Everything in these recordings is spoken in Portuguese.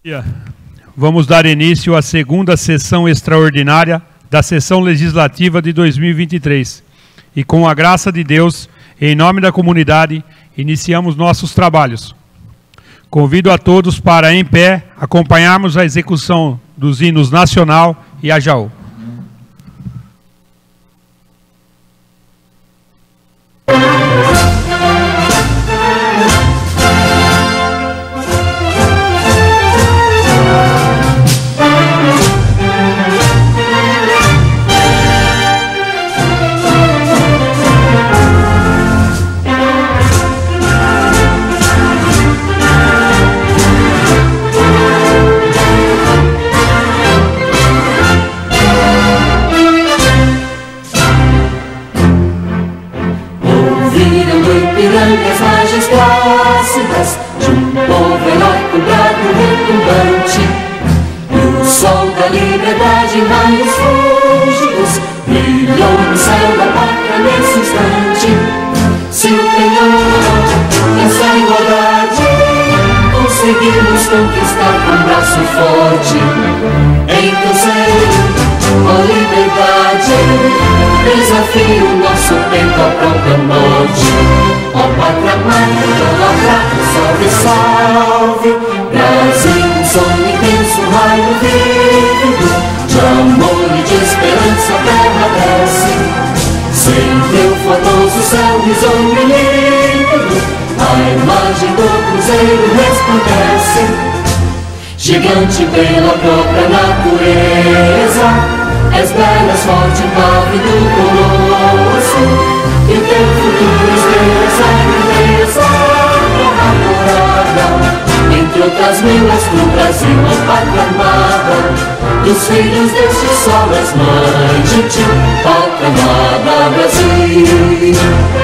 Vamos dar início à segunda sessão extraordinária da sessão legislativa de 2023. E com a graça de Deus, em nome da comunidade, iniciamos nossos trabalhos. Convido a todos para, em pé, acompanharmos a execução dos hinos Nacional e Ajaú. As margens plácidas de um povo heróico, brado retumbante, e o sol da liberdade em raios fúlgidos brilhou no céu da pátria nesse instante. Se o penhor dessa igualdade conseguimos conquistar com um braço forte, em teu seio, ó liberdade, desafio nosso peito à própria morte. Ó pátria amada, idolatrada, salve, salve, Brasil, um sonho intenso, um raio vívido, de amor e de esperança a terra desce. Sem teu formoso céu risonho e límpido, a imagem do cruzeiro resplandece. Gigante pela própria natureza, és bela, forte, pálido, colosso, e o teu futuro esperança e grandeza, morada, entre outras mil és do Brasil, ó pátria amada, dos filhos deste sol és mãe gentil, pátria amada, Brasil.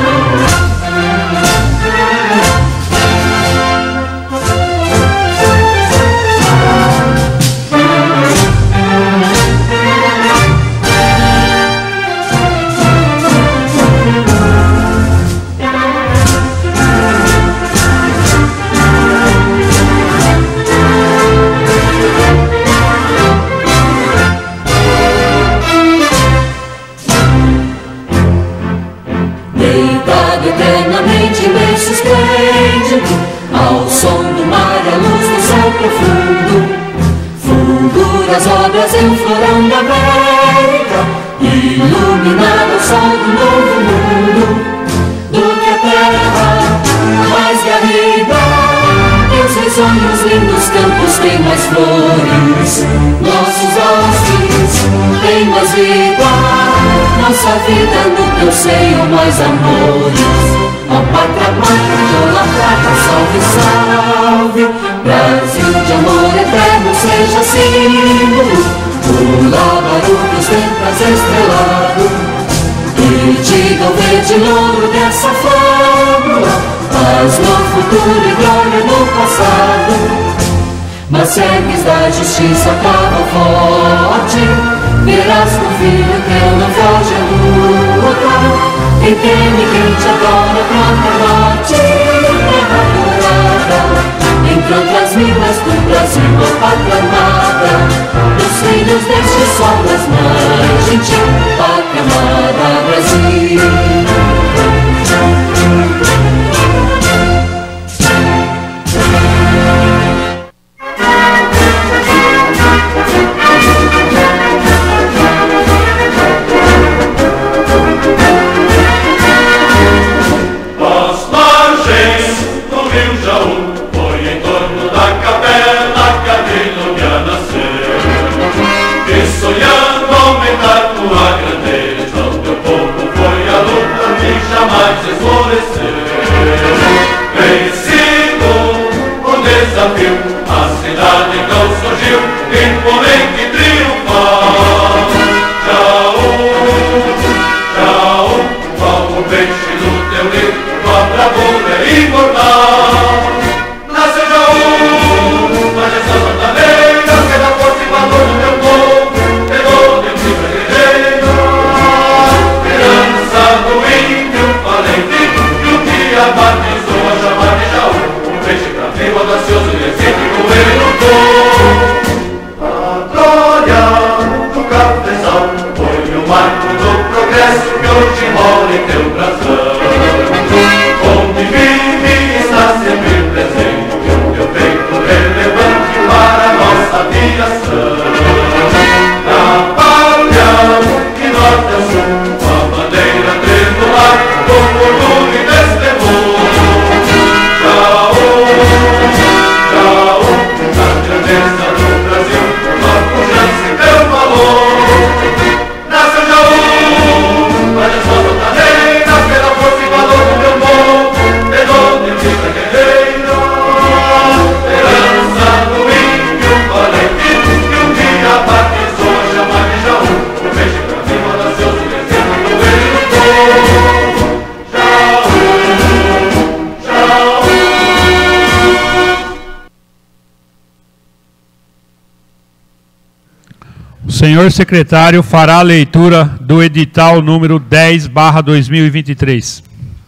Eternamente imenso, esplêndido, ao som do mar, a luz do céu profundo, fulgura as obras em um florão da América, iluminado o sol do novo mundo, do que a terra mais garrida, teus risonhos lindos campos têm mais flores, nossos hostes têm mais vida, nossa vida no teu seio mais amores. Ó pátria amada, idolatrada, salve, salve, Brasil de amor eterno seja símbolo, o lábaro dos ventas estrelado, e diga o verde louro dessa fábula, paz no futuro e glória no passado. Mas segues da justiça cava forte, verás que o filho teu não foge à luta. Quem teme, quem te adora, própria morte, terra dourada, entre outras minas do Brasil, ó pátria amada, dos filhos deste sol das mães gentil, pátria amada, Brasil. A cidade então surgiu, imponente e triunfal. Jaú, Jaú, como peixe no teu livro, tua bravura é imortal. Nasceu Jaú, majestade altaneira, que dá força e valor no teu povo, pegou teu livro guerreiro, herança do índio valente, e um dia batizou a chamar de Jaú. Um peixe bravio, audacioso e excêntrico, ele lutou. senhor secretário fará a leitura do edital número 10/2023.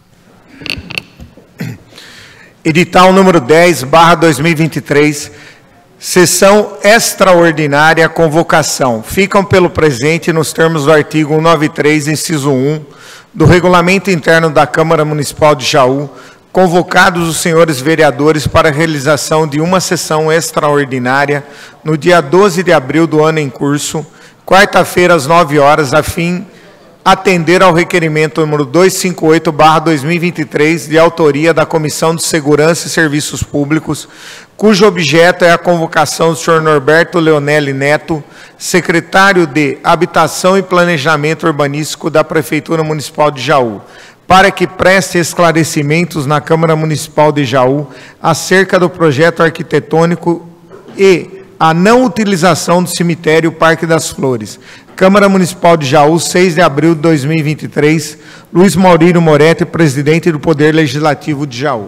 Edital número 10/2023, sessão extraordinária, convocação. Ficam pelo presente nos termos do artigo 193, inciso 1, do Regulamento Interno da Câmara Municipal de Jaú, convocados os senhores vereadores para a realização de uma sessão extraordinária no dia 12 de abril do ano em curso, quarta-feira às 9 horas, a fim atender ao requerimento número 258/2023, de autoria da Comissão de Segurança e Serviços Públicos, cujo objeto é a convocação do senhor Norberto Leonelli Neto, secretário de Habitação e Planejamento Urbanístico da Prefeitura Municipal de Jaú, para que preste esclarecimentos na Câmara Municipal de Jaú acerca do projeto arquitetônico e a não utilização do cemitério Parque das Flores. Câmara Municipal de Jaú, 6 de abril de 2023, Luiz Maurílio Moretti, presidente do Poder Legislativo de Jaú.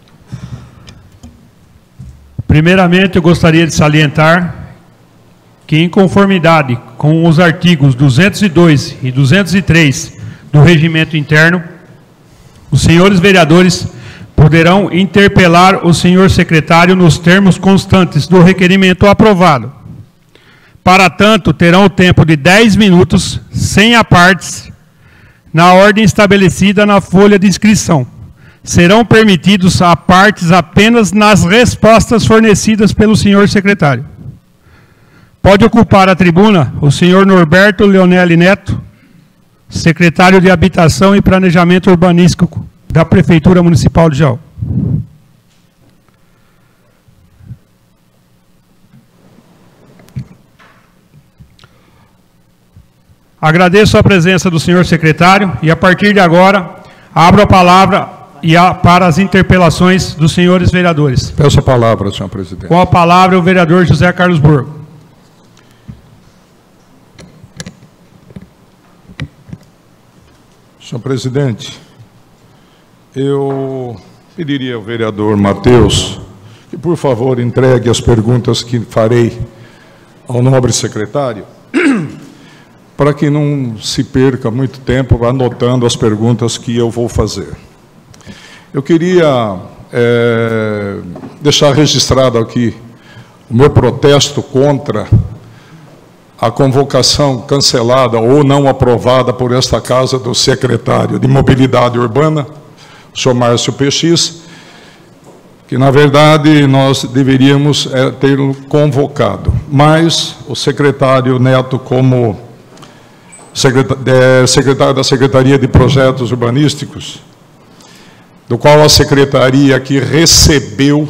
Primeiramente, eu gostaria de salientar que, em conformidade com os artigos 202 e 203 do Regimento Interno, os senhores vereadores poderão interpelar o senhor secretário nos termos constantes do requerimento aprovado. Para tanto, terão o tempo de 10 minutos, sem apartes, na ordem estabelecida na folha de inscrição. Serão permitidos apartes apenas nas respostas fornecidas pelo senhor secretário. Pode ocupar a tribuna o senhor Norberto Leonelli Neto, secretário de Habitação e Planejamento Urbanístico da Prefeitura Municipal de Jaú. Agradeço a presença do senhor secretário e, a partir de agora, abro a palavra para as interpelações dos senhores vereadores. Peço a palavra, senhor presidente. Com a palavra, o vereador José Carlos Borgo. Senhor presidente, eu pediria ao vereador Matheus que, por favor, entregue as perguntas que farei ao nobre secretário, para que não se perca muito tempo anotando as perguntas que eu vou fazer. Eu queria deixar registrado aqui o meu protesto contra a convocação cancelada ou não aprovada por esta casa do secretário de Mobilidade Urbana, o senhor Márcio PX, que, na verdade, nós deveríamos tê-lo convocado. Mas o secretário Neto, como secretário da Secretaria de Projetos Urbanísticos, do qual a secretaria aqui recebeu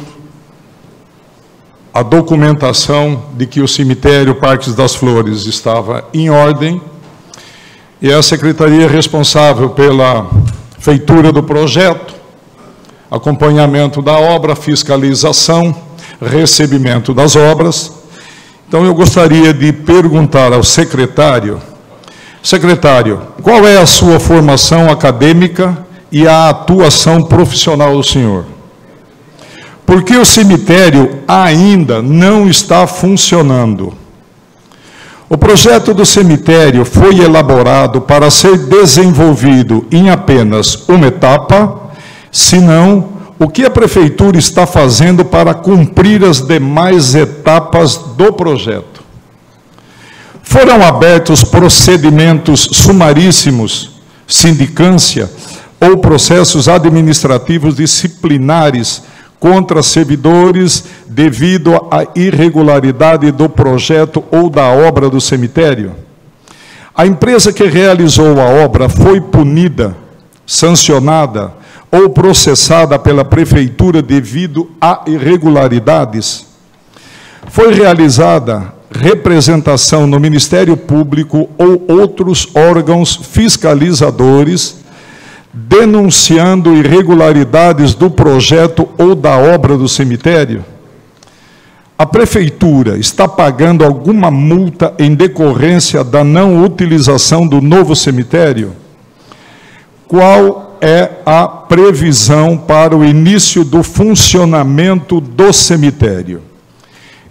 a documentação de que o cemitério Parques das Flores estava em ordem, e a secretaria responsável pela feitura do projeto, acompanhamento da obra, fiscalização, recebimento das obras. Então, eu gostaria de perguntar ao secretário: secretário, qual é a sua formação acadêmica e a atuação profissional do senhor? Porque o cemitério ainda não está funcionando. O projeto do cemitério foi elaborado para ser desenvolvido em apenas uma etapa, senão, o que a prefeitura está fazendo para cumprir as demais etapas do projeto? Foram abertos procedimentos sumaríssimos, sindicância ou processos administrativos disciplinares contra servidores devido à irregularidade do projeto ou da obra do cemitério? A empresa que realizou a obra foi punida, sancionada ou processada pela prefeitura devido a irregularidades? Foi realizada representação no Ministério Público ou outros órgãos fiscalizadores denunciando irregularidades do projeto ou da obra do cemitério? A prefeitura está pagando alguma multa em decorrência da não utilização do novo cemitério? Qual é a previsão para o início do funcionamento do cemitério?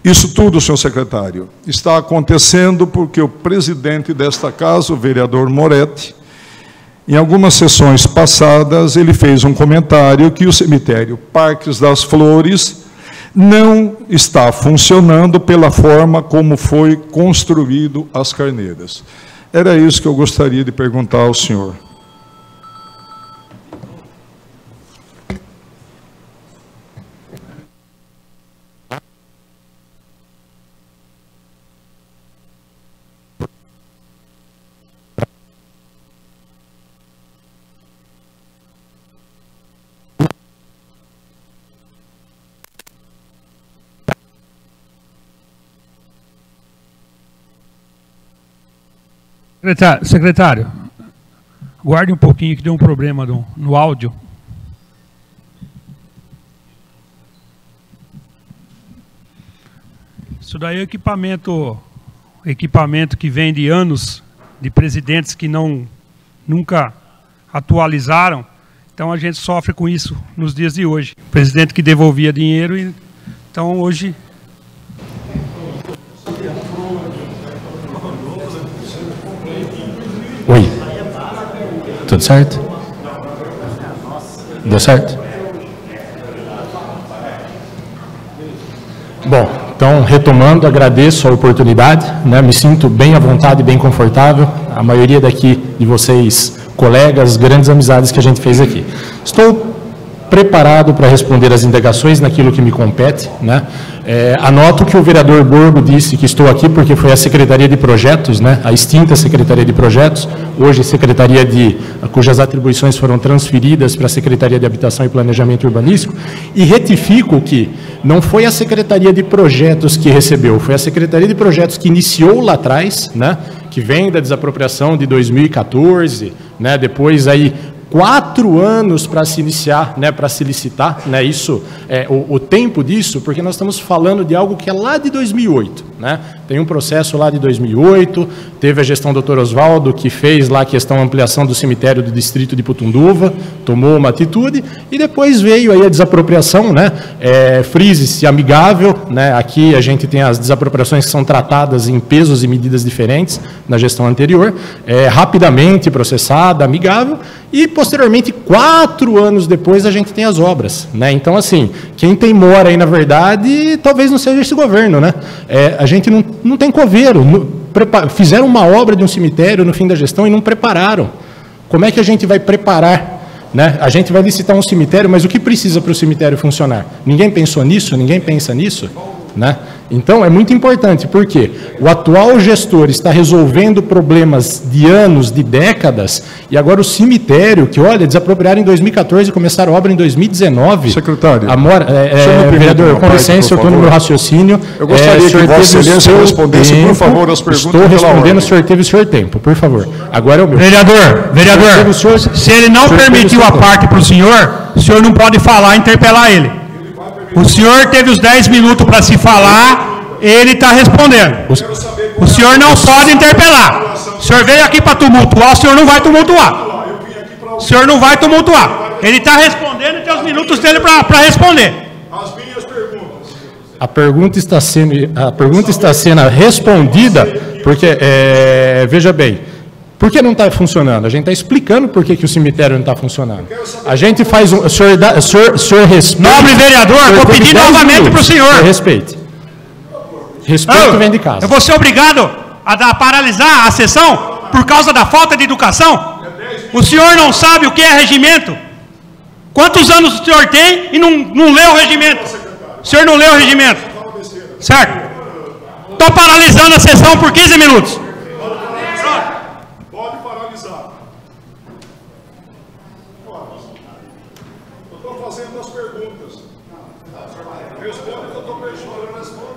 Isso tudo, senhor secretário, está acontecendo porque o presidente desta casa, o vereador Moretti, em algumas sessões passadas, ele fez um comentário que o cemitério Parques das Flores não está funcionando pela forma como foi construído as carneiras. Era isso que eu gostaria de perguntar ao senhor. Secretário, guarde um pouquinho que deu um problema no áudio. Isso daí é equipamento que vem de anos de presidentes que nunca atualizaram. Então a gente sofre com isso nos dias de hoje. Presidente que devolvia dinheiro, então hoje... Oi. Tudo certo? Deu certo? Bom, então, retomando, agradeço a oportunidade, né? Me sinto bem à vontade, bem confortável. A maioria daqui de vocês, colegas, grandes amizades que a gente fez aqui. Estou preparado para responder as indagações naquilo que me compete, né? Anoto que o vereador Borgo disse que estou aqui porque foi a Secretaria de Projetos, né? A extinta Secretaria de Projetos, hoje cujas atribuições foram transferidas para a Secretaria de Habitação e Planejamento Urbanístico, e retifico que não foi a Secretaria de Projetos que recebeu, foi a Secretaria de Projetos que iniciou lá atrás, né? Que vem da desapropriação de 2014, né? Depois aí 4 anos para se iniciar, né, para se licitar, né, isso, o tempo disso, porque nós estamos falando de algo que é lá de 2008, né, tem um processo lá de 2008, teve a gestão do Dr. Oswaldo, que fez lá a questão da ampliação do cemitério do distrito de Putunduva, tomou uma atitude, e depois veio aí a desapropriação, né, frise-se amigável, né, aqui a gente tem as desapropriações que são tratadas em pesos e medidas diferentes na gestão anterior, rapidamente processada, amigável, e posteriormente, 4 anos depois, a gente tem as obras, né? Então, assim, quem tem mora aí, na verdade, talvez não seja esse governo, né? A gente não tem coveiro. Fizeram uma obra de um cemitério no fim da gestão e não prepararam. Como é que a gente vai preparar? Né? A gente vai licitar um cemitério, mas o que precisa para o cemitério funcionar? Ninguém pensou nisso? Ninguém pensa nisso? Né? Então, é muito importante, porque o atual gestor está resolvendo problemas de anos, de décadas, e agora o cemitério, que, olha, desapropriaram em 2014 e começaram a obra em 2019. Secretário. Vereador, com licença, eu estou no meu raciocínio. Eu gostaria que Vossa Excelência respondesse, por favor, as perguntas. Estou respondendo, o senhor teve o senhor tempo, por favor. Agora é o meu. Vereador, se ele não permitiu a parte para o senhor não pode falar e interpelar ele. O senhor teve os 10 minutos para se falar, ele está respondendo. O senhor não pode interpelar. O senhor veio aqui para tumultuar, o senhor não vai tumultuar. O senhor não vai tumultuar. Ele está respondendo e tem os minutos dele para responder. As minhas perguntas. A pergunta está sendo respondida, porque, veja bem, por que não está funcionando? A gente está explicando por que o cemitério não está funcionando. A gente faz um... O senhor respeite... Nobre vereador, vou pedir novamente para o senhor. Respeite. Respeito vem de casa. Eu vou ser obrigado a paralisar a sessão por causa da falta de educação? O senhor não sabe o que é regimento? Quantos anos o senhor tem e não leu o regimento? O senhor não leu o regimento? Certo? Estou paralisando a sessão por 15 minutos. Pode paralisar. Eu estou fazendo as perguntas. Responde que eu estou questionando as perguntas.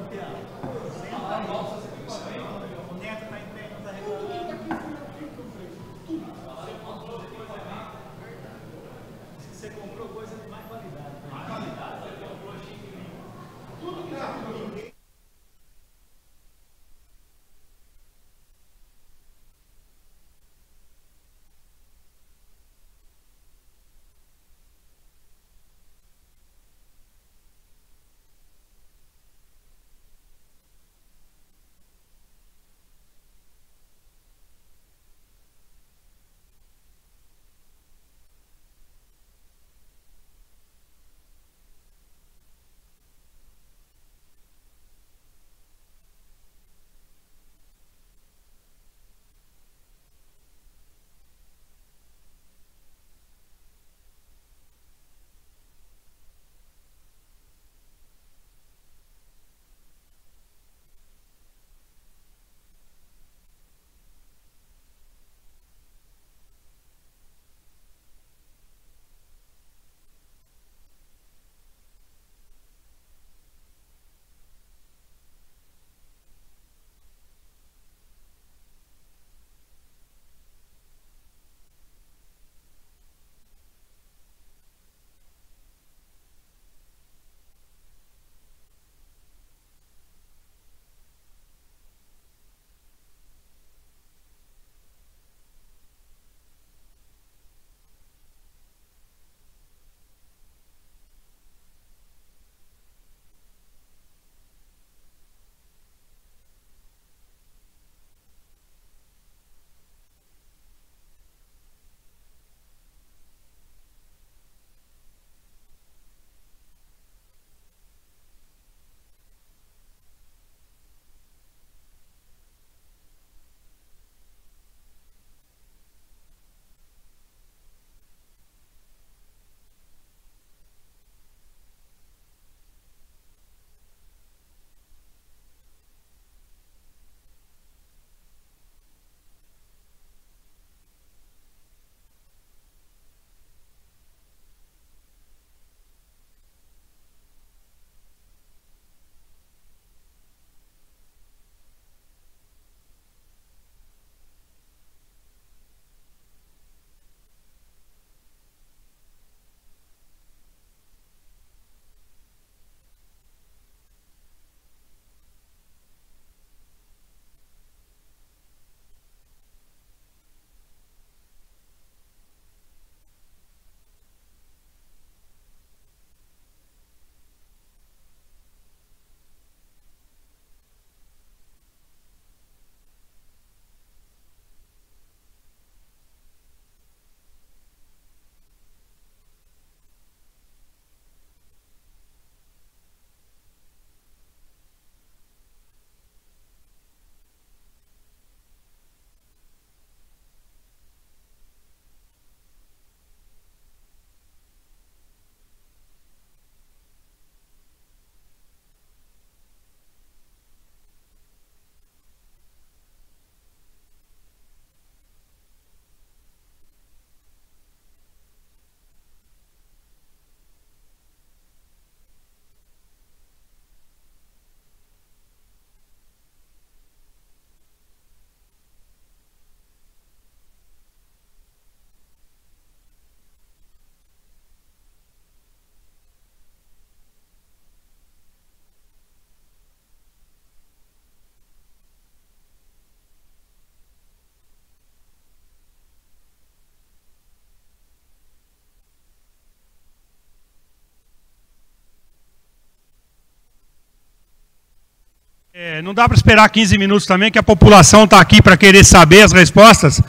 Não dá para esperar 15 minutos também, que a população está aqui para querer saber as respostas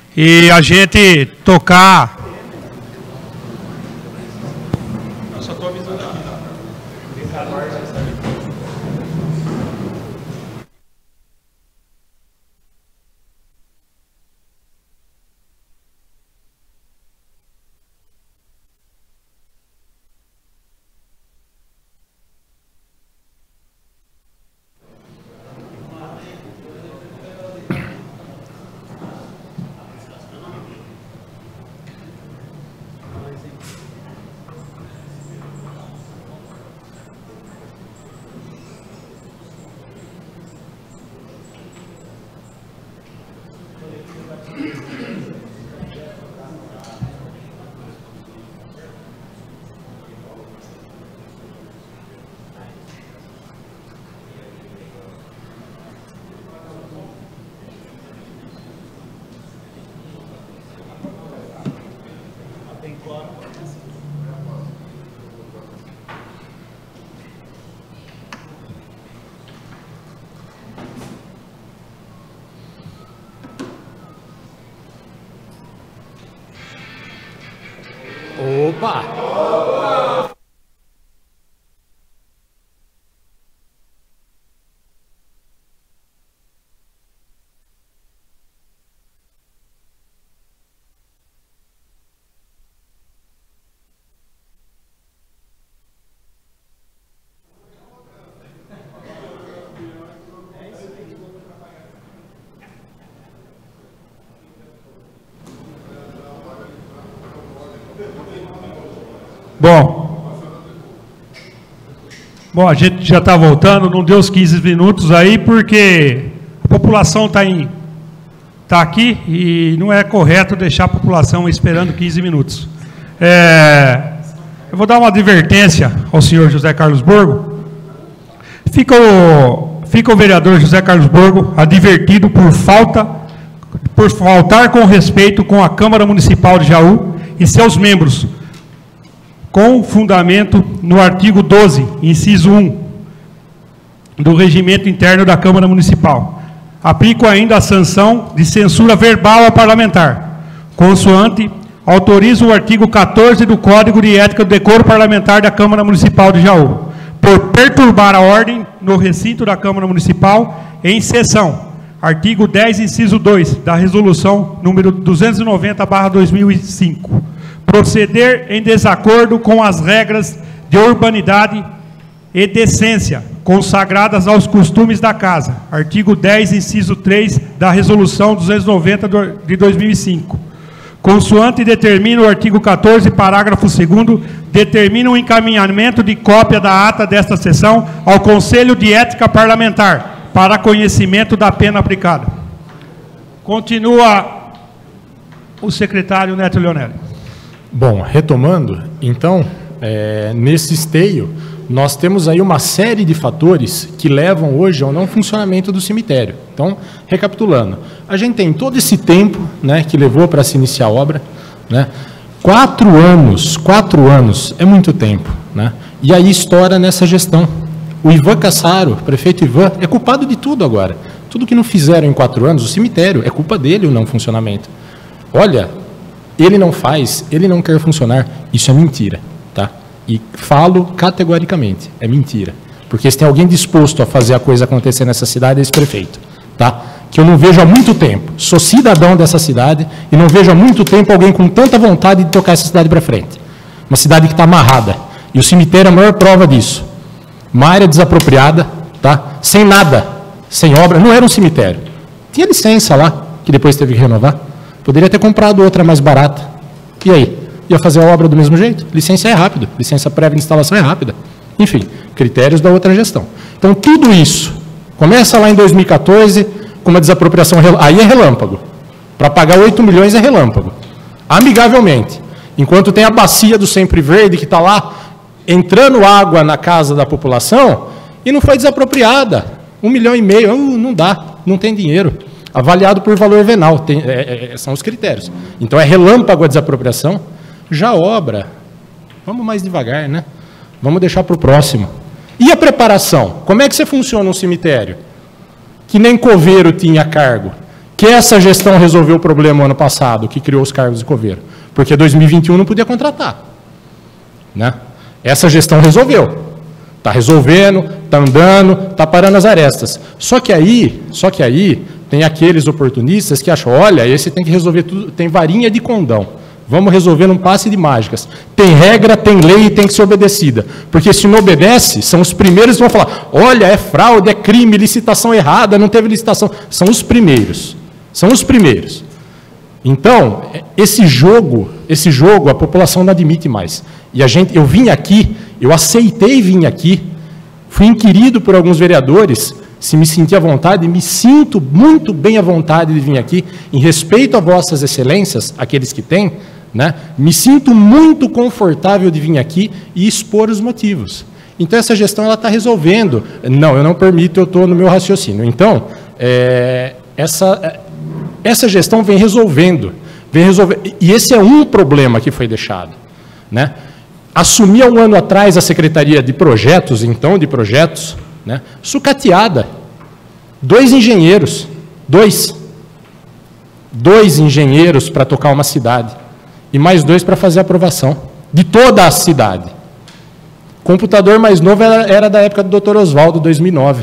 e a gente tocar. Eu só estou avisando aqui. Opa! Bom, a gente já está voltando, não deu os 15 minutos aí, porque a população está aqui e não é correto deixar a população esperando 15 minutos. Eu vou dar uma advertência ao senhor José Carlos Borgo. Fica o vereador José Carlos Borgo advertido por faltar com respeito com a Câmara Municipal de Jaú e seus membros, com fundamento no artigo 12, inciso 1, do Regimento Interno da Câmara Municipal. Aplico ainda a sanção de censura verbal ao parlamentar. Consoante, autorizo o artigo 14 do Código de Ética do Decoro Parlamentar da Câmara Municipal de Jaú, por perturbar a ordem no recinto da Câmara Municipal em sessão. Artigo 10, inciso 2, da Resolução número 290/2005. Proceder em desacordo com as regras de urbanidade e decência consagradas aos costumes da casa. Artigo 10, inciso 3, da Resolução 290 de 2005. Consoante determina o artigo 14, parágrafo 2º, determina o encaminhamento de cópia da ata desta sessão ao Conselho de Ética Parlamentar, para conhecimento da pena aplicada. Continua o secretário Neto Leonelli. Bom, retomando, então, nesse esteio, nós temos aí uma série de fatores que levam hoje ao não funcionamento do cemitério. Então, recapitulando, a gente tem todo esse tempo, né, que levou para se iniciar a obra, né, 4 anos é muito tempo, né, e aí estoura nessa gestão. O Ivan Cassaro, o prefeito Ivan, é culpado de tudo agora. Tudo que não fizeram em 4 anos, o cemitério, é culpa dele o não funcionamento. Olha, ele não faz, ele não quer funcionar, isso é mentira, tá? E falo categoricamente, é mentira. Porque se tem alguém disposto a fazer a coisa acontecer nessa cidade, é esse prefeito, tá? Que eu não vejo há muito tempo. Sou cidadão dessa cidade e não vejo há muito tempo alguém com tanta vontade de tocar essa cidade para frente. Uma cidade que está amarrada. E o cemitério é a maior prova disso. Uma área desapropriada, tá? Sem nada, sem obra, não era um cemitério. Tinha licença lá, que depois teve que renovar. Poderia ter comprado outra mais barata. E aí? Ia fazer a obra do mesmo jeito? Licença é rápido, licença prévia de instalação é rápida. Enfim, critérios da outra gestão. Então, tudo isso começa lá em 2014 com uma desapropriação, aí é relâmpago. Para pagar 8 milhões é relâmpago. Amigavelmente. Enquanto tem a bacia do Sempre Verde que está lá, entrando água na casa da população, e não foi desapropriada. 1,5 milhão, não dá, não tem dinheiro. Avaliado por valor venal, são os critérios. Então, é relâmpago a desapropriação. Já obra, vamos mais devagar, né? Vamos deixar para o próximo. E a preparação? Como é que você funciona um cemitério? Que nem coveiro tinha cargo. Que essa gestão resolveu o problema ano passado, que criou os cargos de coveiro. Porque 2021 não podia contratar. Né? Essa gestão resolveu. Está resolvendo, está andando, está parando as arestas. Só que aí tem aqueles oportunistas que acham, olha, esse tem que resolver tudo, tem varinha de condão. Vamos resolver num passe de mágicas. Tem regra, tem lei e tem que ser obedecida. Porque se não obedece, são os primeiros que vão falar, olha, é fraude, é crime, licitação errada, não teve licitação. São os primeiros. São os primeiros. Então, esse jogo a população não admite mais. E eu vim aqui, eu aceitei vir aqui, fui inquirido por alguns vereadores, se me senti à vontade, me sinto muito bem à vontade de vir aqui, em respeito a vossas excelências, aqueles que têm, né? Me sinto muito confortável de vir aqui e expor os motivos. Então, essa gestão está resolvendo. Não, eu não permito, eu estou no meu raciocínio. Então, essa gestão vem resolvendo. E esse é um problema que foi deixado. Né? Assumi há um ano atrás a Secretaria de Projetos, né? Sucateada. 2 engenheiros. 2 engenheiros para tocar uma cidade. E mais 2 para fazer a aprovação. de toda a cidade. O computador mais novo era da época do Dr. Oswaldo, 2009.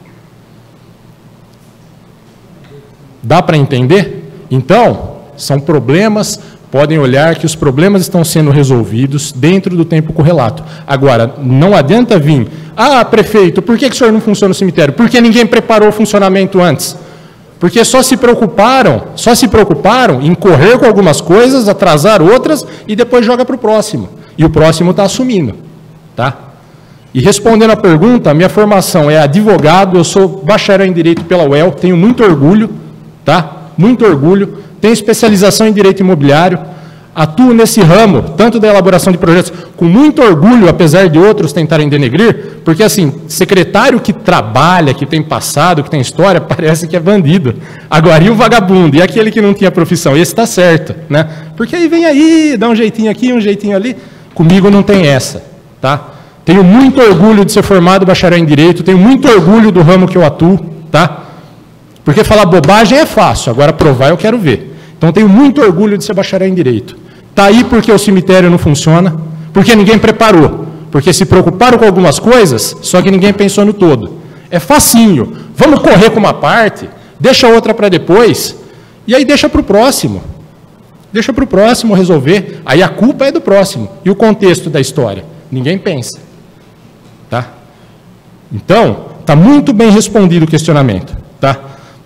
Dá para entender? Então, são problemas, podem olhar que os problemas estão sendo resolvidos dentro do tempo correlato. Agora, não adianta vir, prefeito, por que o senhor não funciona o cemitério? Porque ninguém preparou o funcionamento antes. Porque só se preocuparam em correr com algumas coisas, atrasar outras e depois joga para o próximo. E o próximo está assumindo. Tá? E respondendo à pergunta, minha formação é advogado, eu sou bacharel em Direito pela UEL, tenho muito orgulho, tá? Muito orgulho, tenho especialização em Direito Imobiliário, atuo nesse ramo, tanto da elaboração de projetos, com muito orgulho, apesar de outros tentarem denegrir, porque, assim, secretário que trabalha, que tem passado, que tem história, parece que é bandido. Agora, e o vagabundo? E aquele que não tinha profissão? Esse está certo, né? Porque aí vem aí, dá um jeitinho aqui, um jeitinho ali. Comigo não tem essa, tá? Tenho muito orgulho de ser formado bacharel em Direito, tenho muito orgulho do ramo que eu atuo, tá? Porque falar bobagem é fácil, agora provar eu quero ver. Então, tenho muito orgulho de ser bacharel em Direito. Está aí porque o cemitério não funciona, porque ninguém preparou, porque se preocuparam com algumas coisas, só que ninguém pensou no todo. É facinho. Vamos correr com uma parte, deixa outra para depois, e aí deixa para o próximo. Deixa para o próximo resolver. Aí a culpa é do próximo. E o contexto da história? Ninguém pensa. Tá? Então, está muito bem respondido o questionamento. Tá?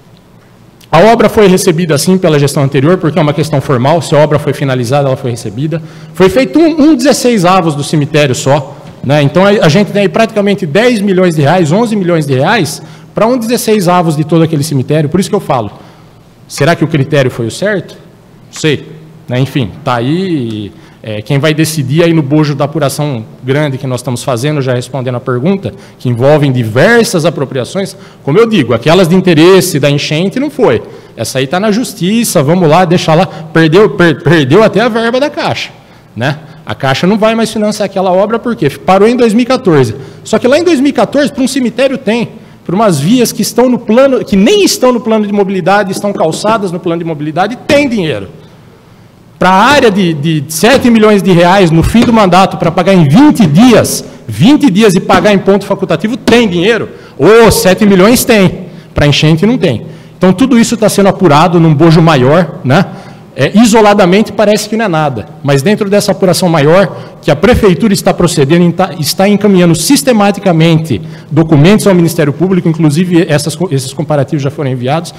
A obra foi recebida, sim, pela gestão anterior, porque é uma questão formal. Se a obra foi finalizada, ela foi recebida. Foi feito um 16avos do cemitério só. Né? Então, a gente tem aí praticamente 10 milhões de reais, 11 milhões de reais, para um 16avos de todo aquele cemitério. Por isso que eu falo, será que o critério foi o certo? Não sei. Né? Enfim, está aí. Quem vai decidir aí no bojo da apuração grande que nós estamos fazendo, já respondendo a pergunta, que envolvem diversas apropriações, como eu digo, aquelas de interesse da enchente não foi. Essa aí está na justiça, vamos lá, deixa lá, perdeu até a verba da Caixa. Né? A Caixa não vai mais financiar aquela obra porque parou em 2014. Só que lá em 2014, para um cemitério tem, para umas vias que estão no plano, que nem estão no plano de mobilidade, estão calçadas no plano de mobilidade, tem dinheiro. Para a área de 7 milhões de reais no fim do mandato, para pagar em 20 dias e pagar em ponto facultativo, tem dinheiro? 7 milhões tem, para enchente não tem. Então, tudo isso está sendo apurado num bojo maior, né? Isoladamente parece que não é nada, mas dentro dessa apuração maior, que a Prefeitura está procedendo, está encaminhando sistematicamente documentos ao Ministério Público, inclusive esses comparativos já foram enviados,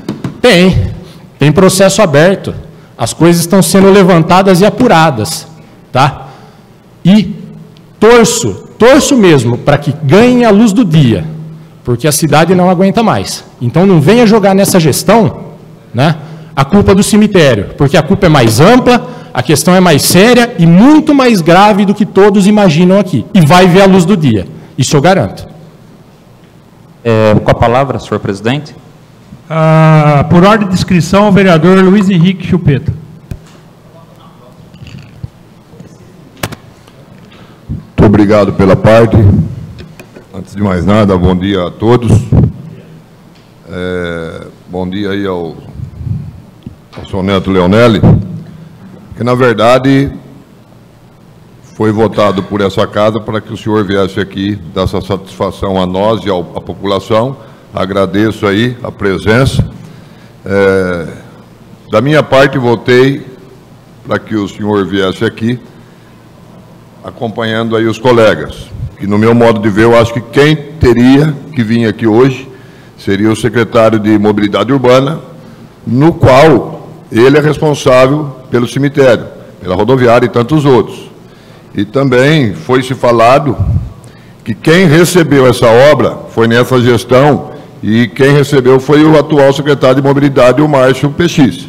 tem processo aberto. As coisas estão sendo levantadas e apuradas, tá? E torço mesmo para que ganhem a luz do dia, porque a cidade não aguenta mais. Então não venha jogar nessa gestão, né, a culpa do cemitério, porque a culpa é mais ampla, a questão é mais séria e muito mais grave do que todos imaginam aqui. E vai ver a luz do dia, isso eu garanto. Com a palavra, senhor presidente. Por ordem de inscrição, o vereador Luiz Henrique Chupeta. Muito obrigado pela parte. Antes de mais nada, bom dia a todos. Bom dia aí ao seu neto Leonelli, que na verdade foi votado por essa casa para que o senhor viesse aqui dar essa satisfação a nós e à população. Agradeço aí a presença. Da minha parte, votei para que o senhor viesse aqui, acompanhando aí os colegas. Que, no meu modo de ver, eu acho que quem teria que vir aqui hoje seria o secretário de Mobilidade Urbana, no qual ele é responsável pelo cemitério, pela rodoviária e tantos outros. E também foi-se falado que quem recebeu essa obra foi nessa gestão. E quem recebeu foi o atual secretário de Mobilidade, o Márcio PX.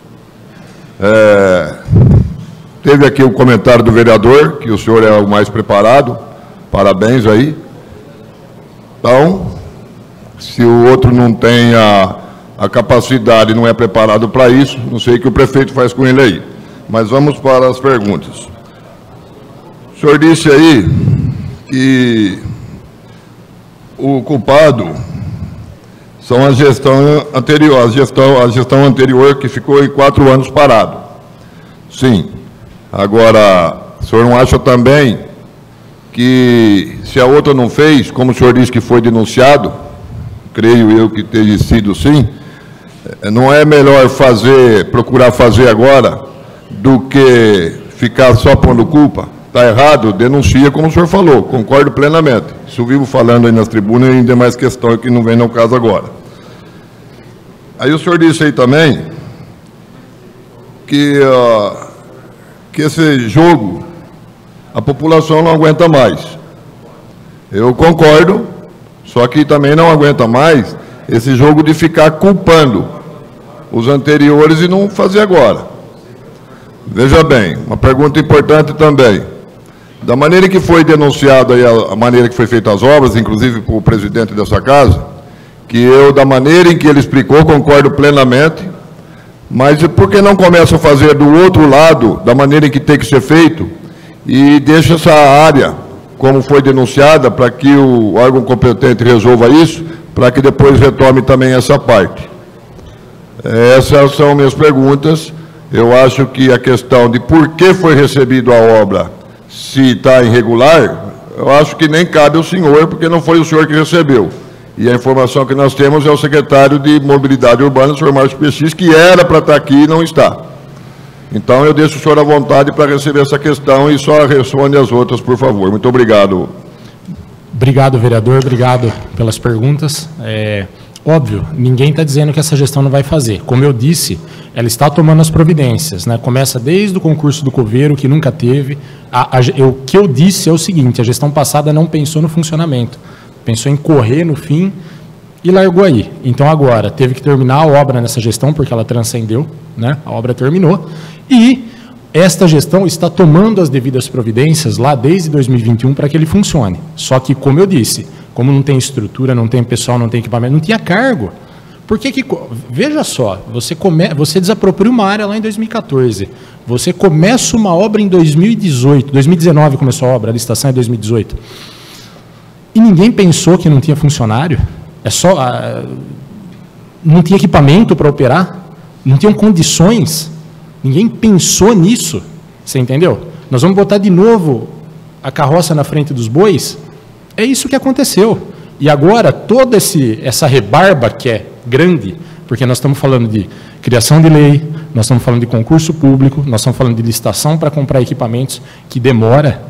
Teve aqui o comentário do vereador, que o senhor é o mais preparado. Parabéns aí. Então, se o outro não tem a capacidade, não é preparado para isso, não sei o que o prefeito faz com ele aí. Mas vamos para as perguntas. O senhor disse aí que o culpado são a gestão anterior, a gestão anterior que ficou em 4 anos parado. Sim. Agora, o senhor não acha também que, se a outra não fez, como o senhor disse que foi denunciado, creio eu que tenha sido sim, não é melhor procurar fazer agora, do que ficar só pondo culpa? Está errado, denuncia, como o senhor falou, concordo plenamente. Isso eu vivo falando aí nas tribunas e ainda mais questão que não vem no caso agora. Aí o senhor disse aí também que esse jogo a população não aguenta mais. Eu concordo, só que também não aguenta mais esse jogo de ficar culpando os anteriores e não fazer agora. Veja bem, uma pergunta importante também. Da maneira que foi denunciado aí, a maneira que foi feita as obras, inclusive por o presidente dessa casa, que eu, da maneira em que ele explicou, concordo plenamente, mas por que não começa a fazer do outro lado, da maneira em que tem que ser feito, e deixa essa área, como foi denunciada, para que o órgão competente resolva isso, para que depois retome também essa parte. Essas são minhas perguntas. Eu acho que a questão de por que foi recebido a obra, se está irregular, eu acho que nem cabe ao senhor, porque não foi o senhor que recebeu. E a informação que nós temos é o secretário de Mobilidade Urbana, o senhor Márcio Pessis, que era para estar aqui e não está. Então, eu deixo o senhor à vontade para receber essa questão e só responde as outras, por favor. Muito obrigado. Obrigado, vereador. Obrigado pelas perguntas. Óbvio, ninguém está dizendo que essa gestão não vai fazer. Como eu disse, ela está tomando as providências, né? Começa desde o concurso do coveiro, que nunca teve. O que eu disse é o seguinte: a gestão passada não pensou no funcionamento, pensou em correr no fim e largou aí. Então, agora, teve que terminar a obra nessa gestão, porque ela transcendeu, né? A obra terminou. E esta gestão está tomando as devidas providências lá desde 2021 para que ele funcione. Só que, como eu disse, como não tem estrutura, não tem pessoal, não tem equipamento, não tinha cargo. Por que veja só, você desapropria uma área lá em 2014, você começa uma obra em 2018, 2019 começou a obra, a licitação é 2018, e ninguém pensou que não tinha funcionário, não tinha equipamento para operar, não tinham condições, ninguém pensou nisso, você entendeu? Nós vamos botar de novo a carroça na frente dos bois. É isso que aconteceu. E agora, toda essa rebarba que é grande, porque nós estamos falando de criação de lei, nós estamos falando de concurso público, nós estamos falando de licitação para comprar equipamentos, que demora.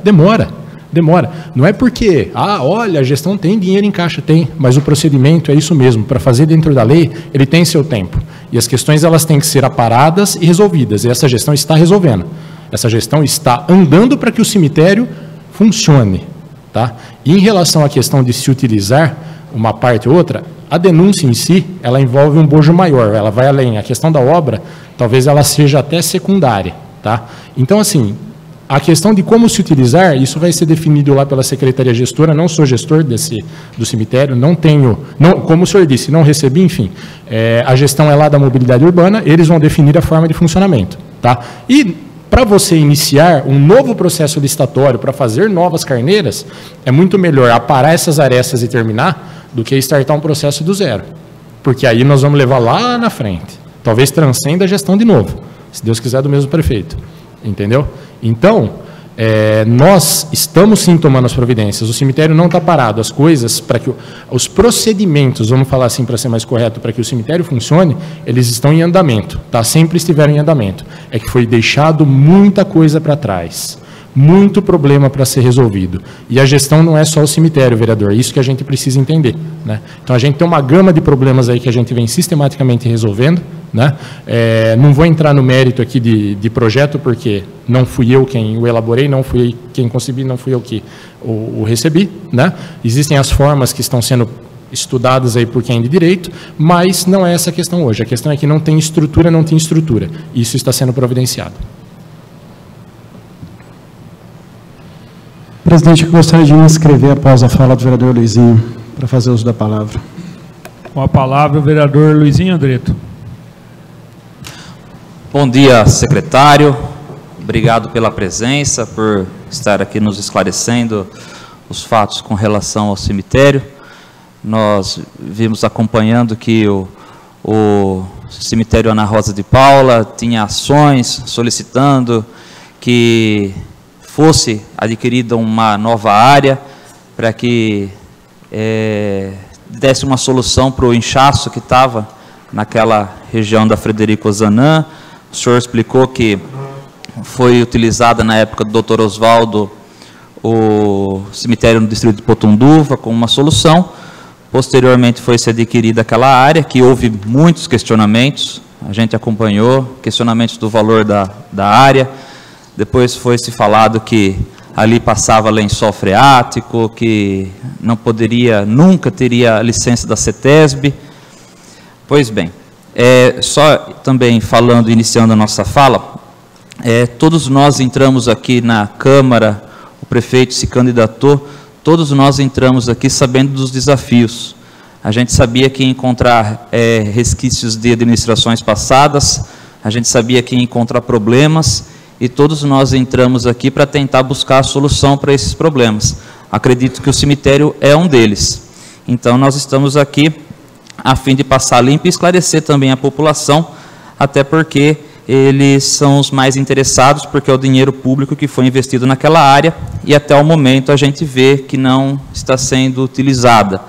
Não é porque, olha, a gestão tem dinheiro em caixa, tem, mas o procedimento é isso mesmo. Para fazer dentro da lei, ele tem seu tempo. E as questões elas têm que ser aparadas e resolvidas. E essa gestão está resolvendo. Essa gestão está andando para que o cemitério funcione. Tá? E em relação à questão de se utilizar uma parte ou outra, a denúncia em si, ela envolve um bojo maior, ela vai além. A questão da obra, talvez ela seja até secundária. Tá? Então, assim, a questão de como se utilizar, isso vai ser definido lá pela Secretaria Gestora. Não sou gestor do cemitério, como o senhor disse, não recebi, enfim. A gestão é lá da Mobilidade Urbana, eles vão definir a forma de funcionamento. Tá? E para você iniciar um novo processo licitatório, para fazer novas carneiras, é muito melhor aparar essas arestas e terminar, do que startar um processo do zero. Porque aí nós vamos levar lá na frente. Talvez transcenda a gestão de novo, se Deus quiser, do mesmo prefeito. Entendeu? Então, nós estamos sim tomando as providências. O cemitério não está parado. As coisas, para que os procedimentos, vamos falar assim para ser mais correto, para que o cemitério funcione, eles estão em andamento. Tá? Sempre estiveram em andamento. É que foi deixado muita coisa para trás. Muito problema para ser resolvido. E a gestão não é só o cemitério, vereador. É isso que a gente precisa entender. Né? Então, a gente tem uma gama de problemas aí que a gente vem sistematicamente resolvendo. Né? Não vou entrar no mérito aqui de projeto, porque não fui eu quem o elaborei, não fui eu quem concebi, não fui eu que o recebi. Né? Existem as formas que estão sendo estudadas aí por quem de direito, mas não é essa a questão hoje. A questão é que não tem estrutura, não tem estrutura. Isso está sendo providenciado. Presidente, eu gostaria de me inscrever após a fala do vereador Luizinho, para fazer uso da palavra. Com a palavra, o vereador Luizinho Andreto. Bom dia, secretário. Obrigado pela presença, por estar aqui nos esclarecendo os fatos com relação ao cemitério. Nós vimos acompanhando que o cemitério Ana Rosa de Paula tinha ações solicitando que fosse adquirida uma nova área, para que desse uma solução para o inchaço que estava naquela região da Frederico Ozanam. O senhor explicou que foi utilizada na época do Dr. Oswaldo o cemitério no distrito de Potunduva como uma solução. Posteriormente foi-se adquirida aquela área, que houve muitos questionamentos, a gente acompanhou, questionamentos do valor da área. Depois foi-se falado que ali passava lençol freático, que não poderia, nunca teria licença da CETESB. Pois bem, só também falando, iniciando a nossa fala, todos nós entramos aqui na Câmara, o prefeito se candidatou, todos nós entramos aqui sabendo dos desafios. A gente sabia que ia encontrar resquícios de administrações passadas, a gente sabia que ia encontrar problemas, e todos nós entramos aqui para tentar buscar a solução para esses problemas. Acredito que o cemitério é um deles. Então, nós estamos aqui a fim de passar limpo e esclarecer também a população, até porque eles são os mais interessados, porque é o dinheiro público que foi investido naquela área, e até o momento a gente vê que não está sendo utilizada.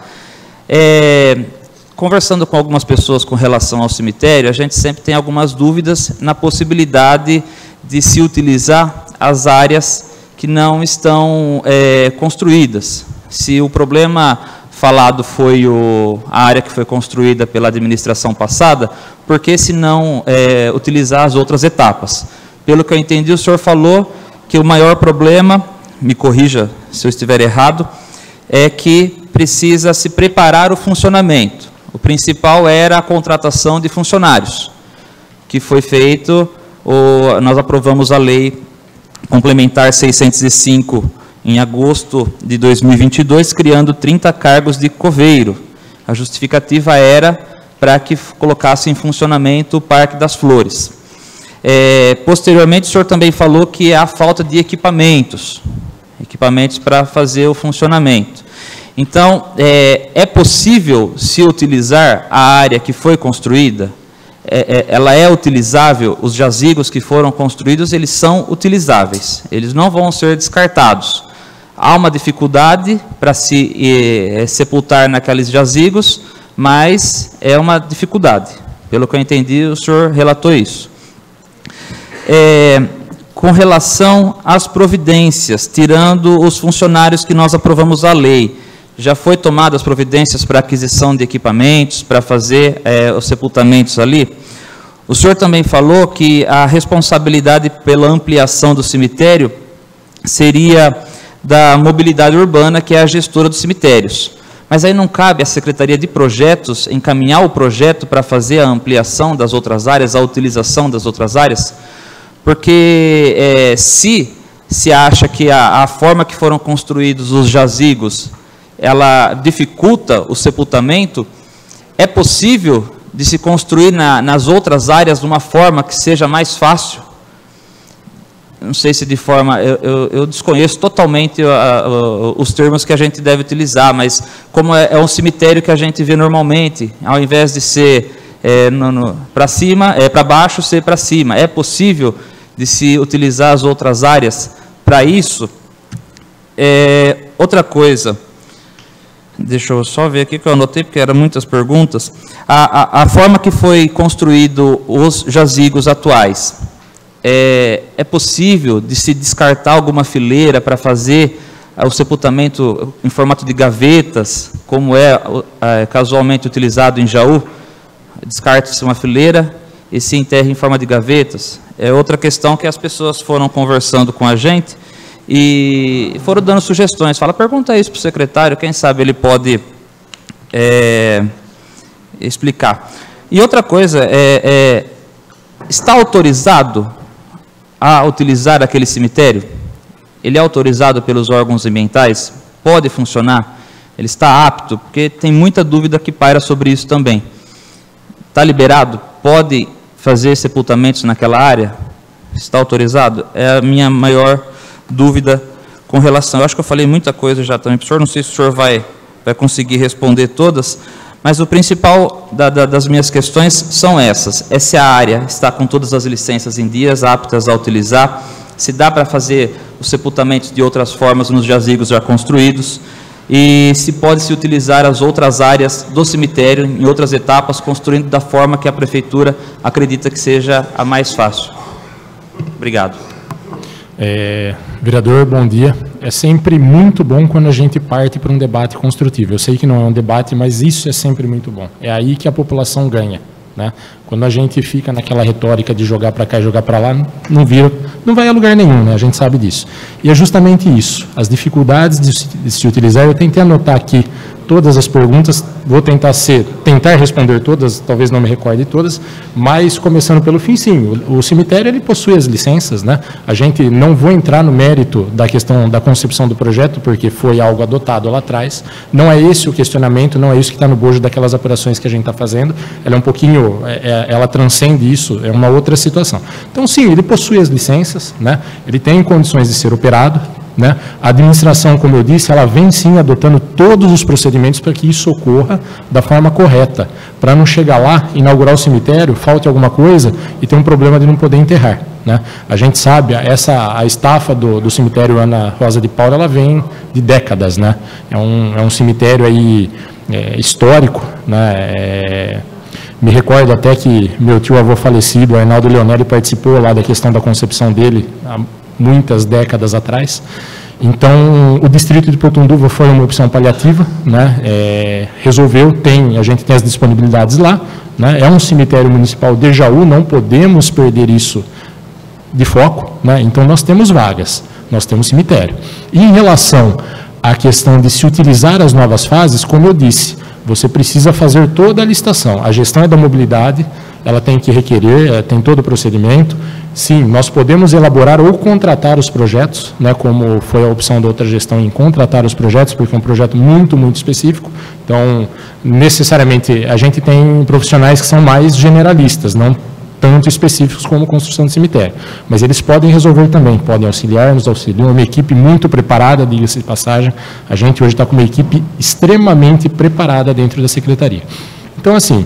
Conversando com algumas pessoas com relação ao cemitério, a gente sempre tem algumas dúvidas na possibilidade de se utilizar as áreas que não estão construídas. Se o problema falado foi a área que foi construída pela administração passada, por que se não utilizar as outras etapas? Pelo que eu entendi, o senhor falou que o maior problema, me corrija se eu estiver errado, é que precisa se preparar o funcionamento. O principal era a contratação de funcionários, que foi feito, nós aprovamos a lei complementar 605 em agosto de 2022, criando 30 cargos de coveiro. A justificativa era para que colocasse em funcionamento o Parque das Flores. Posteriormente, o senhor também falou que há falta de equipamentos para fazer o funcionamento. Então, é possível se utilizar a área que foi construída? Ela é utilizável, os jazigos que foram construídos, eles são utilizáveis, eles não vão ser descartados. Há uma dificuldade para se sepultar naqueles jazigos, mas é uma dificuldade. Pelo que eu entendi, o senhor relatou isso. Com relação às providências, tirando os funcionários que nós aprovamos a lei, já foi tomadas providências para aquisição de equipamentos, para fazer os sepultamentos ali? O senhor também falou que a responsabilidade pela ampliação do cemitério seria da mobilidade urbana, que é a gestora dos cemitérios. Mas aí não cabe à Secretaria de Projetos encaminhar o projeto para fazer a ampliação das outras áreas, a utilização das outras áreas? Porque se acha que a forma que foram construídos os jazigos, ela dificulta o sepultamento, é possível de se construir nas outras áreas de uma forma que seja mais fácil? Não sei se de forma... Eu desconheço totalmente os termos que a gente deve utilizar, mas como é um cemitério que a gente vê normalmente, ao invés de ser para cima, para baixo, ser para cima. É possível de se utilizar as outras áreas para isso? Outra coisa... Deixa eu só ver aqui que eu anotei, porque eram muitas perguntas. A forma que foi construído os jazigos atuais, é possível de se descartar alguma fileira para fazer o sepultamento em formato de gavetas, como é casualmente utilizado em Jaú? Descarta-se uma fileira e se enterra em forma de gavetas? É outra questão que as pessoas foram conversando com a gente e foram dando sugestões. Pergunta isso para o secretário, quem sabe ele pode explicar. E outra coisa, está autorizado a utilizar aquele cemitério? Ele é autorizado pelos órgãos ambientais? Pode funcionar? Ele está apto? Porque tem muita dúvida que paira sobre isso também. Está liberado? Pode fazer sepultamentos naquela área? Está autorizado? É a minha maior dúvida com relação... Eu acho que eu falei muita coisa já também, professor, não sei se o senhor vai conseguir responder todas, mas o principal das minhas questões são essas. Se a área está com todas as licenças em dias, aptas a utilizar, se dá para fazer os sepultamentos de outras formas nos jazigos já construídos, e se pode se utilizar as outras áreas do cemitério em outras etapas, construindo da forma que a Prefeitura acredita que seja a mais fácil. Obrigado. Vereador, bom dia. É sempre muito bom quando a gente parte para um debate construtivo. Eu sei que não é um debate, mas isso é sempre muito bom. É aí que a população ganha, né? Quando a gente fica naquela retórica de jogar para cá e jogar para lá, não vai a lugar nenhum, né? A gente sabe disso. E é justamente isso, as dificuldades de se utilizar. Eu tentei anotar aqui todas as perguntas, vou tentar responder todas, talvez não me recorde todas, mas começando pelo fim, sim, o cemitério ele possui as licenças, né? A gente não vou entrar no mérito da questão da concepção do projeto, porque foi algo adotado lá atrás, não é esse o questionamento, não é isso que está no bojo daquelas apurações que a gente está fazendo, ela é um pouquinho, ela transcende isso, é uma outra situação. Então, sim, ele possui as licenças, né? Ele tem condições de ser operado, né? A administração, como eu disse, ela vem sim adotando todos os procedimentos para que isso ocorra da forma correta, para não chegar lá, inaugurar o cemitério, falte alguma coisa e ter um problema de não poder enterrar, né? A gente sabe, a estafa do cemitério Ana Rosa de Paula, ela vem de décadas, né? É um cemitério aí, histórico, né? Me recordo até que meu tio-avô falecido, Arnaldo Leonelli, participou lá da questão da concepção dele há muitas décadas atrás. Então, o distrito de Potunduva foi uma opção paliativa, né? Resolveu, a gente tem as disponibilidades lá, né? É um cemitério municipal de Jaú, não podemos perder isso de foco, né? Então, nós temos vagas, nós temos cemitério. E em relação à questão de se utilizar as novas fases, como eu disse, você precisa fazer toda a licitação. A gestão é da mobilidade, ela tem que requerer, tem todo o procedimento. Sim, nós podemos elaborar ou contratar os projetos, né, como foi a opção da outra gestão em contratar os projetos, porque é um projeto muito, muito específico. Então, necessariamente, a gente tem profissionais que são mais generalistas, não tanto específicos como construção de cemitério. Mas eles podem resolver também, podem auxiliar, nos auxiliam. Uma equipe muito preparada, diga-se de passagem. A gente hoje está com uma equipe extremamente preparada dentro da Secretaria. Então, assim,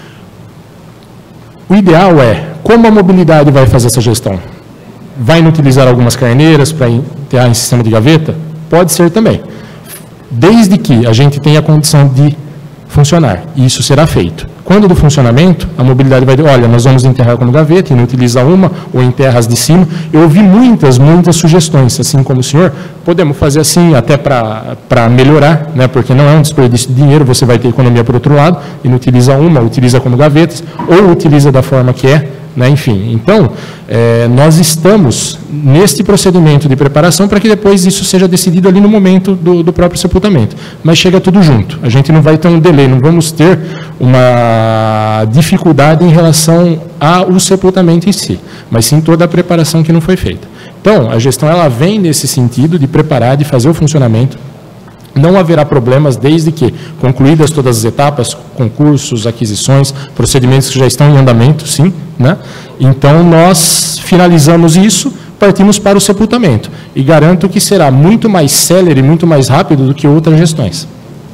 o ideal é, como a mobilidade vai fazer essa gestão? Vai inutilizar algumas carneiras para enterrar em sistema de gaveta? Pode ser também. Desde que a gente tenha a condição de funcionar, e isso será feito. Quando do funcionamento, a mobilidade vai dizer, olha, nós vamos enterrar como gaveta, inutiliza uma, ou enterra as de cima. Eu ouvi muitas sugestões, assim como o senhor, podemos fazer assim até para melhorar, né, porque não é um desperdício de dinheiro, você vai ter economia por outro lado, inutiliza uma, utiliza como gavetas, ou utiliza da forma que é, né, enfim. Então, nós estamos neste procedimento de preparação para que depois isso seja decidido ali no momento do próprio sepultamento. Mas chega tudo junto. A gente não vai ter um delay, não vamos ter uma dificuldade em relação ao sepultamento em si, mas sim toda a preparação que não foi feita. Então, a gestão ela vem nesse sentido de preparar, de fazer o funcionamento. Não haverá problemas desde que, concluídas todas as etapas, concursos, aquisições, procedimentos que já estão em andamento, sim, né? Então, nós finalizamos isso, partimos para o sepultamento. E garanto que será muito mais célere, muito mais rápido do que outras gestões.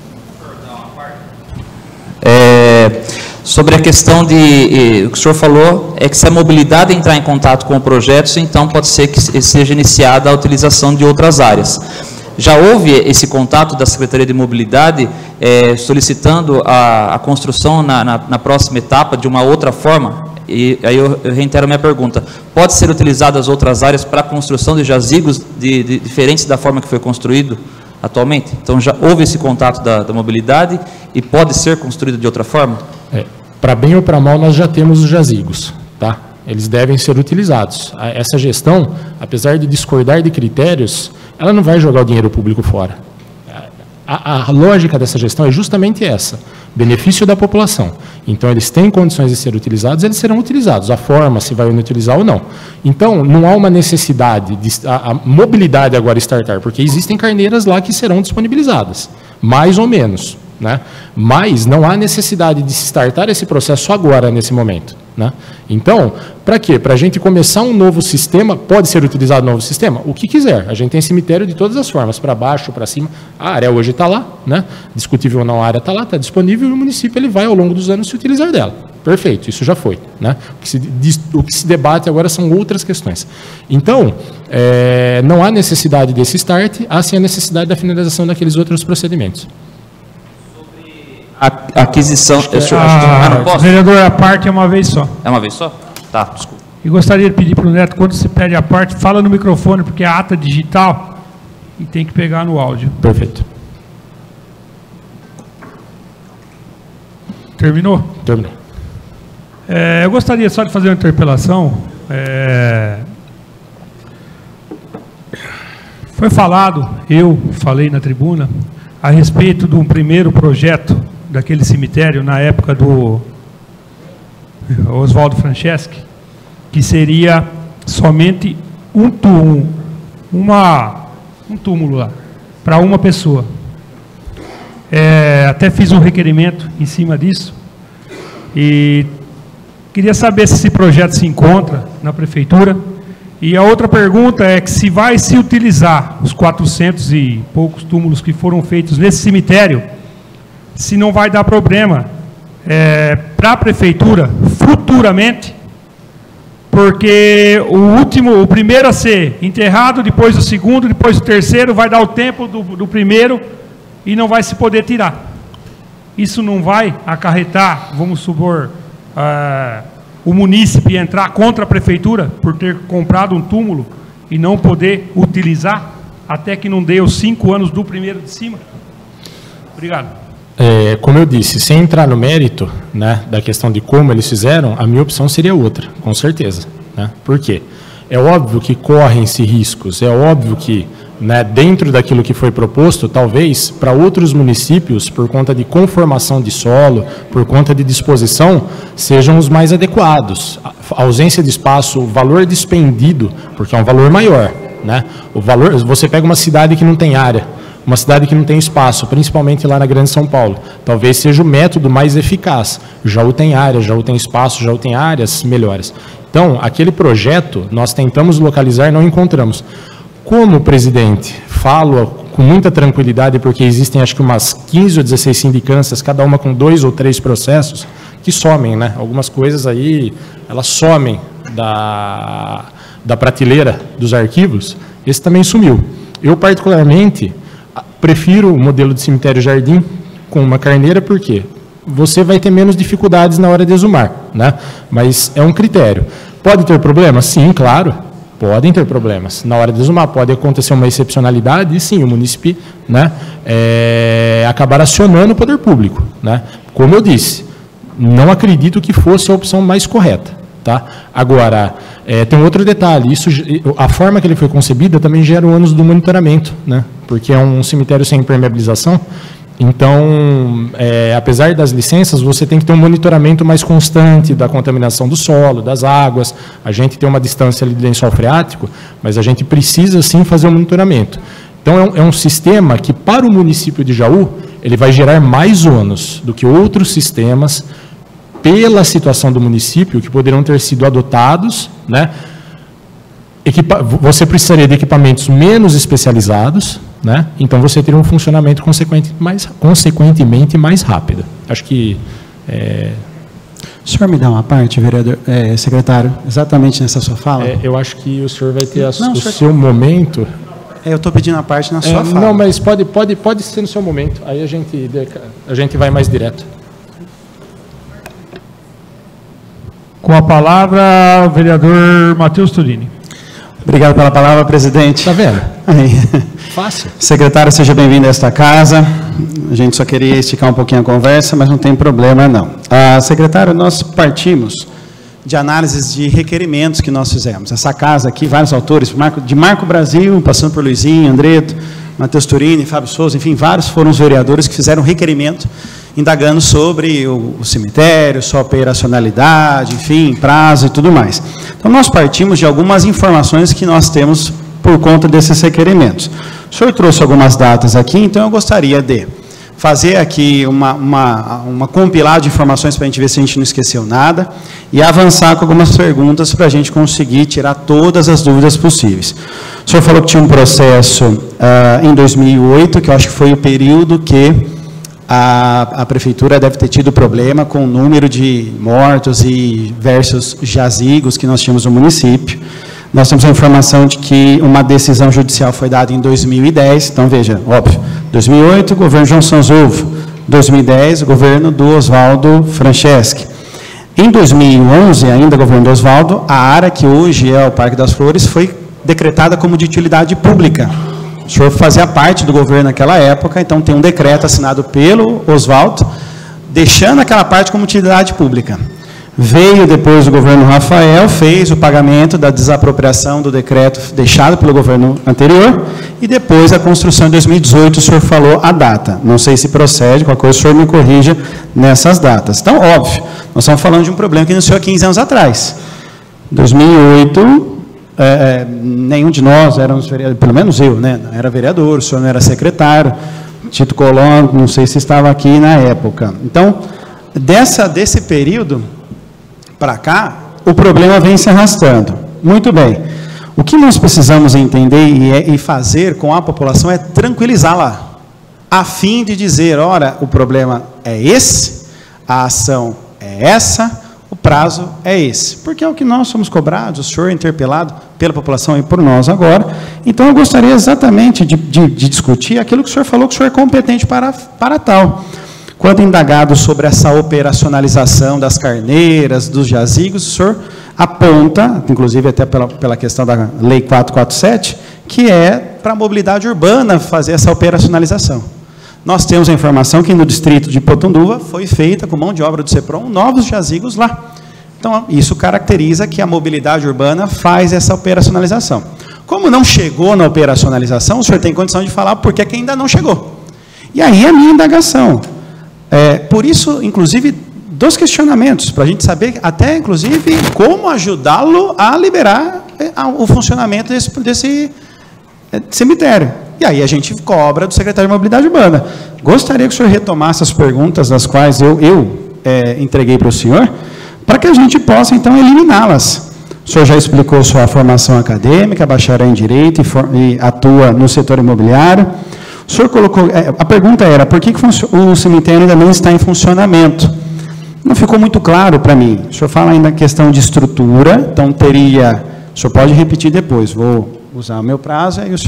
Sobre a questão o que o senhor falou, é que se a mobilidade entrar em contato com o projeto, então pode ser que seja iniciada a utilização de outras áreas. Já houve esse contato da Secretaria de Mobilidade solicitando a construção na próxima etapa de uma outra forma? E aí eu reitero a minha pergunta. Pode ser utilizadas outras áreas para a construção de jazigos diferentes da forma que foi construído atualmente? Então já houve esse contato da mobilidade e pode ser construído de outra forma? Para bem ou para mal, nós já temos os jazigos, tá? Eles devem ser utilizados. Essa gestão, apesar de discordar de critérios, ela não vai jogar o dinheiro público fora. A lógica dessa gestão é justamente essa, benefício da população. Então, eles têm condições de ser utilizados, eles serão utilizados. A forma, se vai utilizar ou não. Então, não há uma necessidade, a mobilidade agora startar, porque existem carneiras lá que serão disponibilizadas, mais ou menos, né? Mas não há necessidade de se startar esse processo agora, nesse momento, né? Então, para quê? Para a gente começar um novo sistema, pode ser utilizado um novo sistema? O que quiser. A gente tem cemitério de todas as formas, para baixo, para cima. A área hoje está lá, né? Discutível ou não, a área está lá, está disponível e o município ele vai, ao longo dos anos, se utilizar dela. Perfeito, isso já foi, né? O que se debate agora são outras questões. Então, não há necessidade desse start, há sim a necessidade da finalização daqueles outros procedimentos. Sobre a aquisição... não posso? Vereador, a parte é uma vez só. É uma vez só? Tá, desculpa. E gostaria de pedir para o Neto, quando você pede a parte, fala no microfone, porque é ata digital e tem que pegar no áudio. Perfeito. Terminou? Terminou. Eu gostaria só de fazer uma interpelação. Foi falado, eu falei na tribuna, a respeito de um primeiro projeto daquele cemitério, na época do Oswaldo Franceschi, que seria somente um túmulo lá, para uma pessoa. Até fiz um requerimento em cima disso e queria saber se esse projeto se encontra na prefeitura. E a outra pergunta é que se vai se utilizar os 400 e poucos túmulos que foram feitos nesse cemitério, se não vai dar problema para a prefeitura futuramente, porque o primeiro a ser enterrado, depois o segundo, depois o terceiro, vai dar o tempo do primeiro e não vai se poder tirar. Isso não vai acarretar, vamos supor, o munícipe entrar contra a prefeitura por ter comprado um túmulo e não poder utilizar até que não dê os 5 anos do primeiro de cima? Obrigado. Como eu disse, sem entrar no mérito, né, da questão de como eles fizeram, a minha opção seria outra, com certeza. Né? Por quê? É óbvio que correm-se riscos, é óbvio que, né, dentro daquilo que foi proposto, talvez para outros municípios, por conta de conformação de solo, por conta de disposição, sejam os mais adequados. A ausência de espaço, o valor despendido, porque é um valor maior. Né? O valor, você pega uma cidade que não tem área, uma cidade que não tem espaço, principalmente lá na Grande São Paulo, talvez seja o método mais eficaz. Jaú tem área, Jaú tem espaço, Jaú tem áreas melhores. Então, aquele projeto, nós tentamos localizar, não encontramos. Como presidente, falo com muita tranquilidade, porque existem acho que umas 15 ou 16 sindicâncias, cada uma com 2 ou 3 processos, que somem, né? Algumas coisas aí, elas somem da prateleira dos arquivos, esse também sumiu. Eu, particularmente, prefiro o modelo de cemitério jardim com uma carneira, porque você vai ter menos dificuldades na hora de exumar, né? Mas é um critério. Pode ter problemas? Sim, claro. Podem ter problemas. Na hora de exumar pode acontecer uma excepcionalidade e sim, o munícipe, né, acabar acionando o poder público. Né? Como eu disse, não acredito que fosse a opção mais correta. Tá? Agora, tem outro detalhe, a forma que ele foi concebida também gera o ônus do monitoramento, né? Porque é um cemitério sem impermeabilização. Então, apesar das licenças, você tem que ter um monitoramento mais constante da contaminação do solo, das águas. A gente tem uma distância ali de lençol freático, mas a gente precisa, sim, fazer um monitoramento. Então, é um sistema que, para o município de Jaú, ele vai gerar mais ônus do que outros sistemas, pela situação do município, que poderão ter sido adotados, né? Você precisaria de equipamentos menos especializados, né? Então você teria um funcionamento consequentemente mais rápido. Acho que... O senhor me dá uma parte, vereador, secretário, exatamente nessa sua fala? Eu acho que o senhor vai ter o seu momento... Eu estou pedindo a parte na sua fala. Não, mas pode ser no seu momento, aí a gente vai mais direto. Com a palavra, o vereador Matheus Turini. Obrigado pela palavra, presidente. Está vendo? Aí. Fácil. Secretário, seja bem-vindo a esta casa. A gente só queria esticar um pouquinho a conversa, mas não tem problema, não. Secretário, nós partimos de análises de requerimentos que nós fizemos. Essa casa aqui, vários autores, de Marco Brasil, passando por Luizinho, Andreto, Matheus Turini, Fábio Souza, enfim, vários foram os vereadores que fizeram requerimento indagando sobre o cemitério, sua operacionalidade, enfim, prazo e tudo mais. Então, nós partimos de algumas informações que nós temos por conta desses requerimentos. O senhor trouxe algumas datas aqui, então eu gostaria de fazer aqui uma compilada de informações para a gente ver se a gente não esqueceu nada e avançar com algumas perguntas para a gente conseguir tirar todas as dúvidas possíveis. O senhor falou que tinha um processo em 2008, que eu acho que foi o período que a prefeitura deve ter tido problema com o número de mortos e versus jazigos que nós tínhamos no município. Nós temos a informação de que uma decisão judicial foi dada em 2010, então veja, óbvio, 2008, governo João Sanzulfo, 2010, governo do Oswaldo Franceschi. Em 2011, ainda governo do Oswaldo, a área que hoje é o Parque das Flores foi decretada como de utilidade pública. O senhor fazia parte do governo naquela época, então tem um decreto assinado pelo Oswaldo, deixando aquela parte como utilidade pública. Veio depois o governo Rafael, fez o pagamento da desapropriação do decreto deixado pelo governo anterior, e depois a construção em 2018, o senhor falou a data. Não sei se procede, qualquer coisa o senhor me corrija nessas datas. Então, óbvio, nós estamos falando de um problema que iniciou há 15 anos atrás. Em 2008, nenhum de nós éramos vereadores, pelo menos eu, né, não era vereador, o senhor não era secretário, Tito Colón, não sei se estava aqui na época. Então, desse período para cá, o problema vem se arrastando. Muito bem. O que nós precisamos entender e fazer com a população é tranquilizá-la, a fim de dizer, ora, o problema é esse, a ação é essa, o prazo é esse. Porque é o que nós somos cobrados, o senhor é interpelado pela população e por nós agora. Então, eu gostaria exatamente de discutir aquilo que o senhor falou, que o senhor é competente para tal. Quando indagado sobre essa operacionalização das carneiras, dos jazigos, o senhor aponta, inclusive até pela questão da Lei 447, que é para a mobilidade urbana fazer essa operacionalização. Nós temos a informação que no distrito de Potunduva foi feita, com mão de obra do CEPROM, novos jazigos lá. Então, isso caracteriza que a mobilidade urbana faz essa operacionalização. Como não chegou na operacionalização, o senhor tem condição de falar por que ainda não chegou. E aí a minha indagação. Por isso, inclusive, dos questionamentos, para a gente saber até, inclusive, como ajudá-lo a liberar o funcionamento desse cemitério. E aí a gente cobra do secretário de Mobilidade Urbana. Gostaria que o senhor retomasse as perguntas das quais eu entreguei para o senhor, para que a gente possa, então, eliminá-las. O senhor já explicou sua formação acadêmica, bacharel em Direito e atua no setor imobiliário. O senhor colocou, a pergunta era, por que o cemitério ainda não está em funcionamento? Não ficou muito claro para mim. O senhor fala ainda a questão de estrutura, então teria, o senhor pode repetir depois, vou usar o meu prazo, e o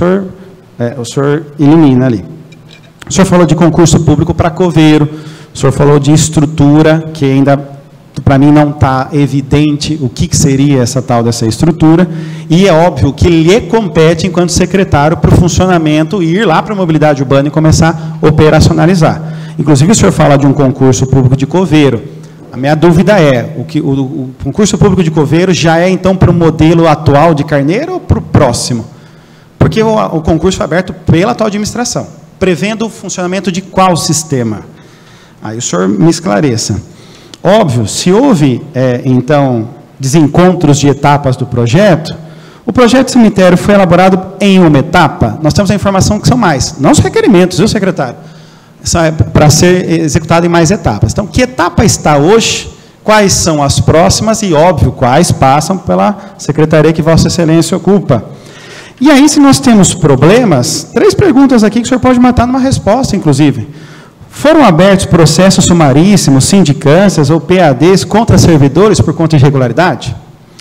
senhor elimina ali. O senhor falou de concurso público para coveiro, o senhor falou de estrutura, que ainda, para mim, não está evidente o que seria essa tal dessa estrutura, e é óbvio que lhe compete, enquanto secretário, para o funcionamento, ir lá para a mobilidade urbana e começar a operacionalizar. Inclusive, o senhor fala de um concurso público de coveiro. A minha dúvida é, o concurso público de coveiro já é, então, para o modelo atual de carneiro ou para o próximo? Porque o concurso foi aberto pela atual administração, prevendo o funcionamento de qual sistema? Aí o senhor me esclareça. Óbvio, se houve, então, desencontros de etapas do projeto, o projeto de cemitério foi elaborado em uma etapa, nós temos a informação que são mais, não os requerimentos, viu, secretário? Para ser executado em mais etapas. Então, que etapa está hoje, quais são as próximas e, óbvio, quais passam pela secretaria que Vossa Excelência ocupa. E aí, se nós temos problemas, 3 perguntas aqui que o senhor pode matar numa resposta, inclusive. Foram abertos processos sumaríssimos, sindicâncias ou PADs contra servidores por conta de irregularidade?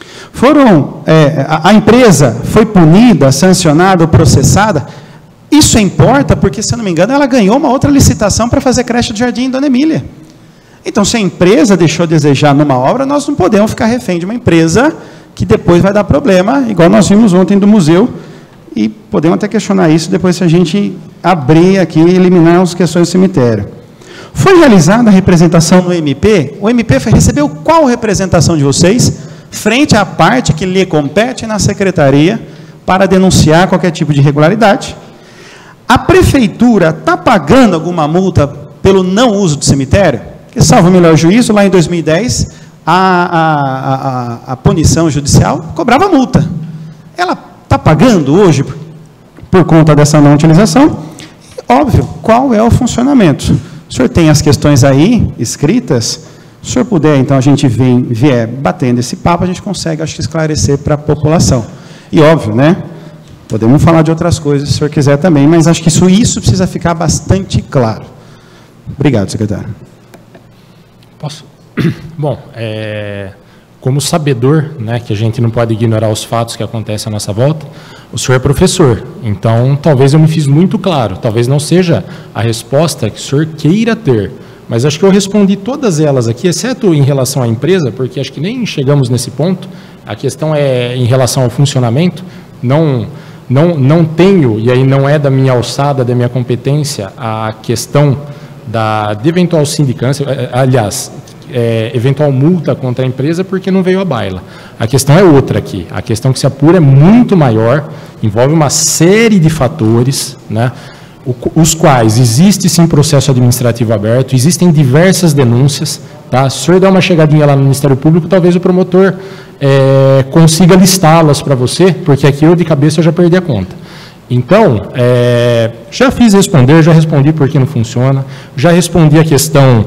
A empresa foi punida, sancionada ou processada? Isso importa porque, se eu não me engano, ela ganhou uma outra licitação para fazer creche do Jardim Dona Emília. Então, se a empresa deixou a desejar numa obra, nós não podemos ficar refém de uma empresa que depois vai dar problema, igual nós vimos ontem do museu, e podemos até questionar isso depois se a gente abrir aqui e eliminar as questões do cemitério. Foi realizada a representação no MP? O MP recebeu qual representação de vocês, frente à parte que lhe compete na secretaria, para denunciar qualquer tipo de irregularidade? A prefeitura está pagando alguma multa pelo não uso do cemitério? Que, salvo o melhor juízo, lá em 2010, a punição judicial cobrava multa. Ela está pagando hoje por conta dessa não utilização? E, óbvio, qual é o funcionamento? O senhor tem as questões aí, escritas? Se o senhor puder, então, a gente vier batendo esse papo, a gente consegue, acho que, esclarecer para a população. E, óbvio, né? Podemos falar de outras coisas, se o senhor quiser também, mas acho que isso precisa ficar bastante claro. Obrigado, secretário. Posso? Bom, como sabedor, né, que a gente não pode ignorar os fatos que acontecem à nossa volta, o senhor é professor, então talvez eu me fiz muito claro, talvez não seja a resposta que o senhor queira ter, mas acho que eu respondi todas elas aqui, exceto em relação à empresa, porque acho que nem chegamos nesse ponto, a questão é em relação ao funcionamento, não tenho, e aí não é da minha alçada, da minha competência, a questão de eventual sindicância, aliás, eventual multa contra a empresa porque não veio à baila. A questão é outra aqui. A questão que se apura é muito maior, envolve uma série de fatores, né, os quais existe sim processo administrativo aberto, existem diversas denúncias. Tá? Se o senhor der uma chegadinha lá no Ministério Público, talvez o promotor consiga listá-las para você, porque aqui eu de cabeça eu já perdi a conta. Então, já fiz responder, já respondi por que não funciona, já respondi a questão,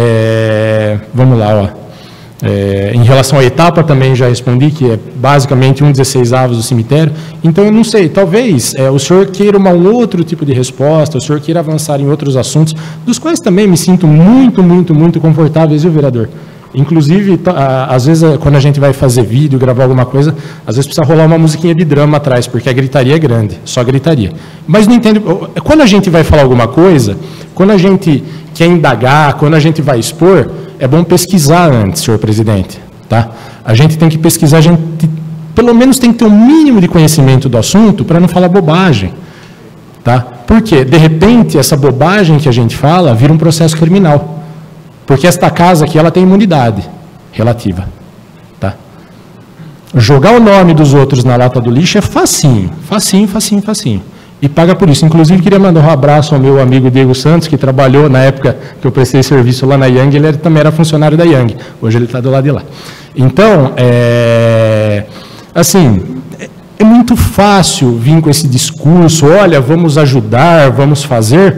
vamos lá, em relação à etapa também já respondi, que é basicamente 1/16 do cemitério. Então, eu não sei, talvez o senhor queira um outro tipo de resposta, o senhor queira avançar em outros assuntos, dos quais também me sinto muito, muito, muito confortável, viu, vereador? Inclusive, às vezes, quando a gente vai fazer vídeo, gravar alguma coisa, às vezes precisa rolar uma musiquinha de drama atrás, porque a gritaria é grande, só gritaria. Mas não entendo, quando a gente vai falar alguma coisa, quando a gente quer indagar, quando a gente vai expor, é bom pesquisar antes, senhor presidente. Tá? A gente tem que pesquisar, a gente pelo menos tem que ter um mínimo de conhecimento do assunto para não falar bobagem. Tá? Por quê? De repente, essa bobagem que a gente fala vira um processo criminal. Porque esta casa aqui, ela tem imunidade relativa. Tá? Jogar o nome dos outros na lata do lixo é facinho, facinho, facinho, facinho. E paga por isso. Inclusive, queria mandar um abraço ao meu amigo Diego Santos, que trabalhou na época que eu prestei serviço lá na Yang, ele também era funcionário da Yang. Hoje ele está do lado de lá. Então, assim, é muito fácil vir com esse discurso, olha, vamos ajudar, vamos fazer...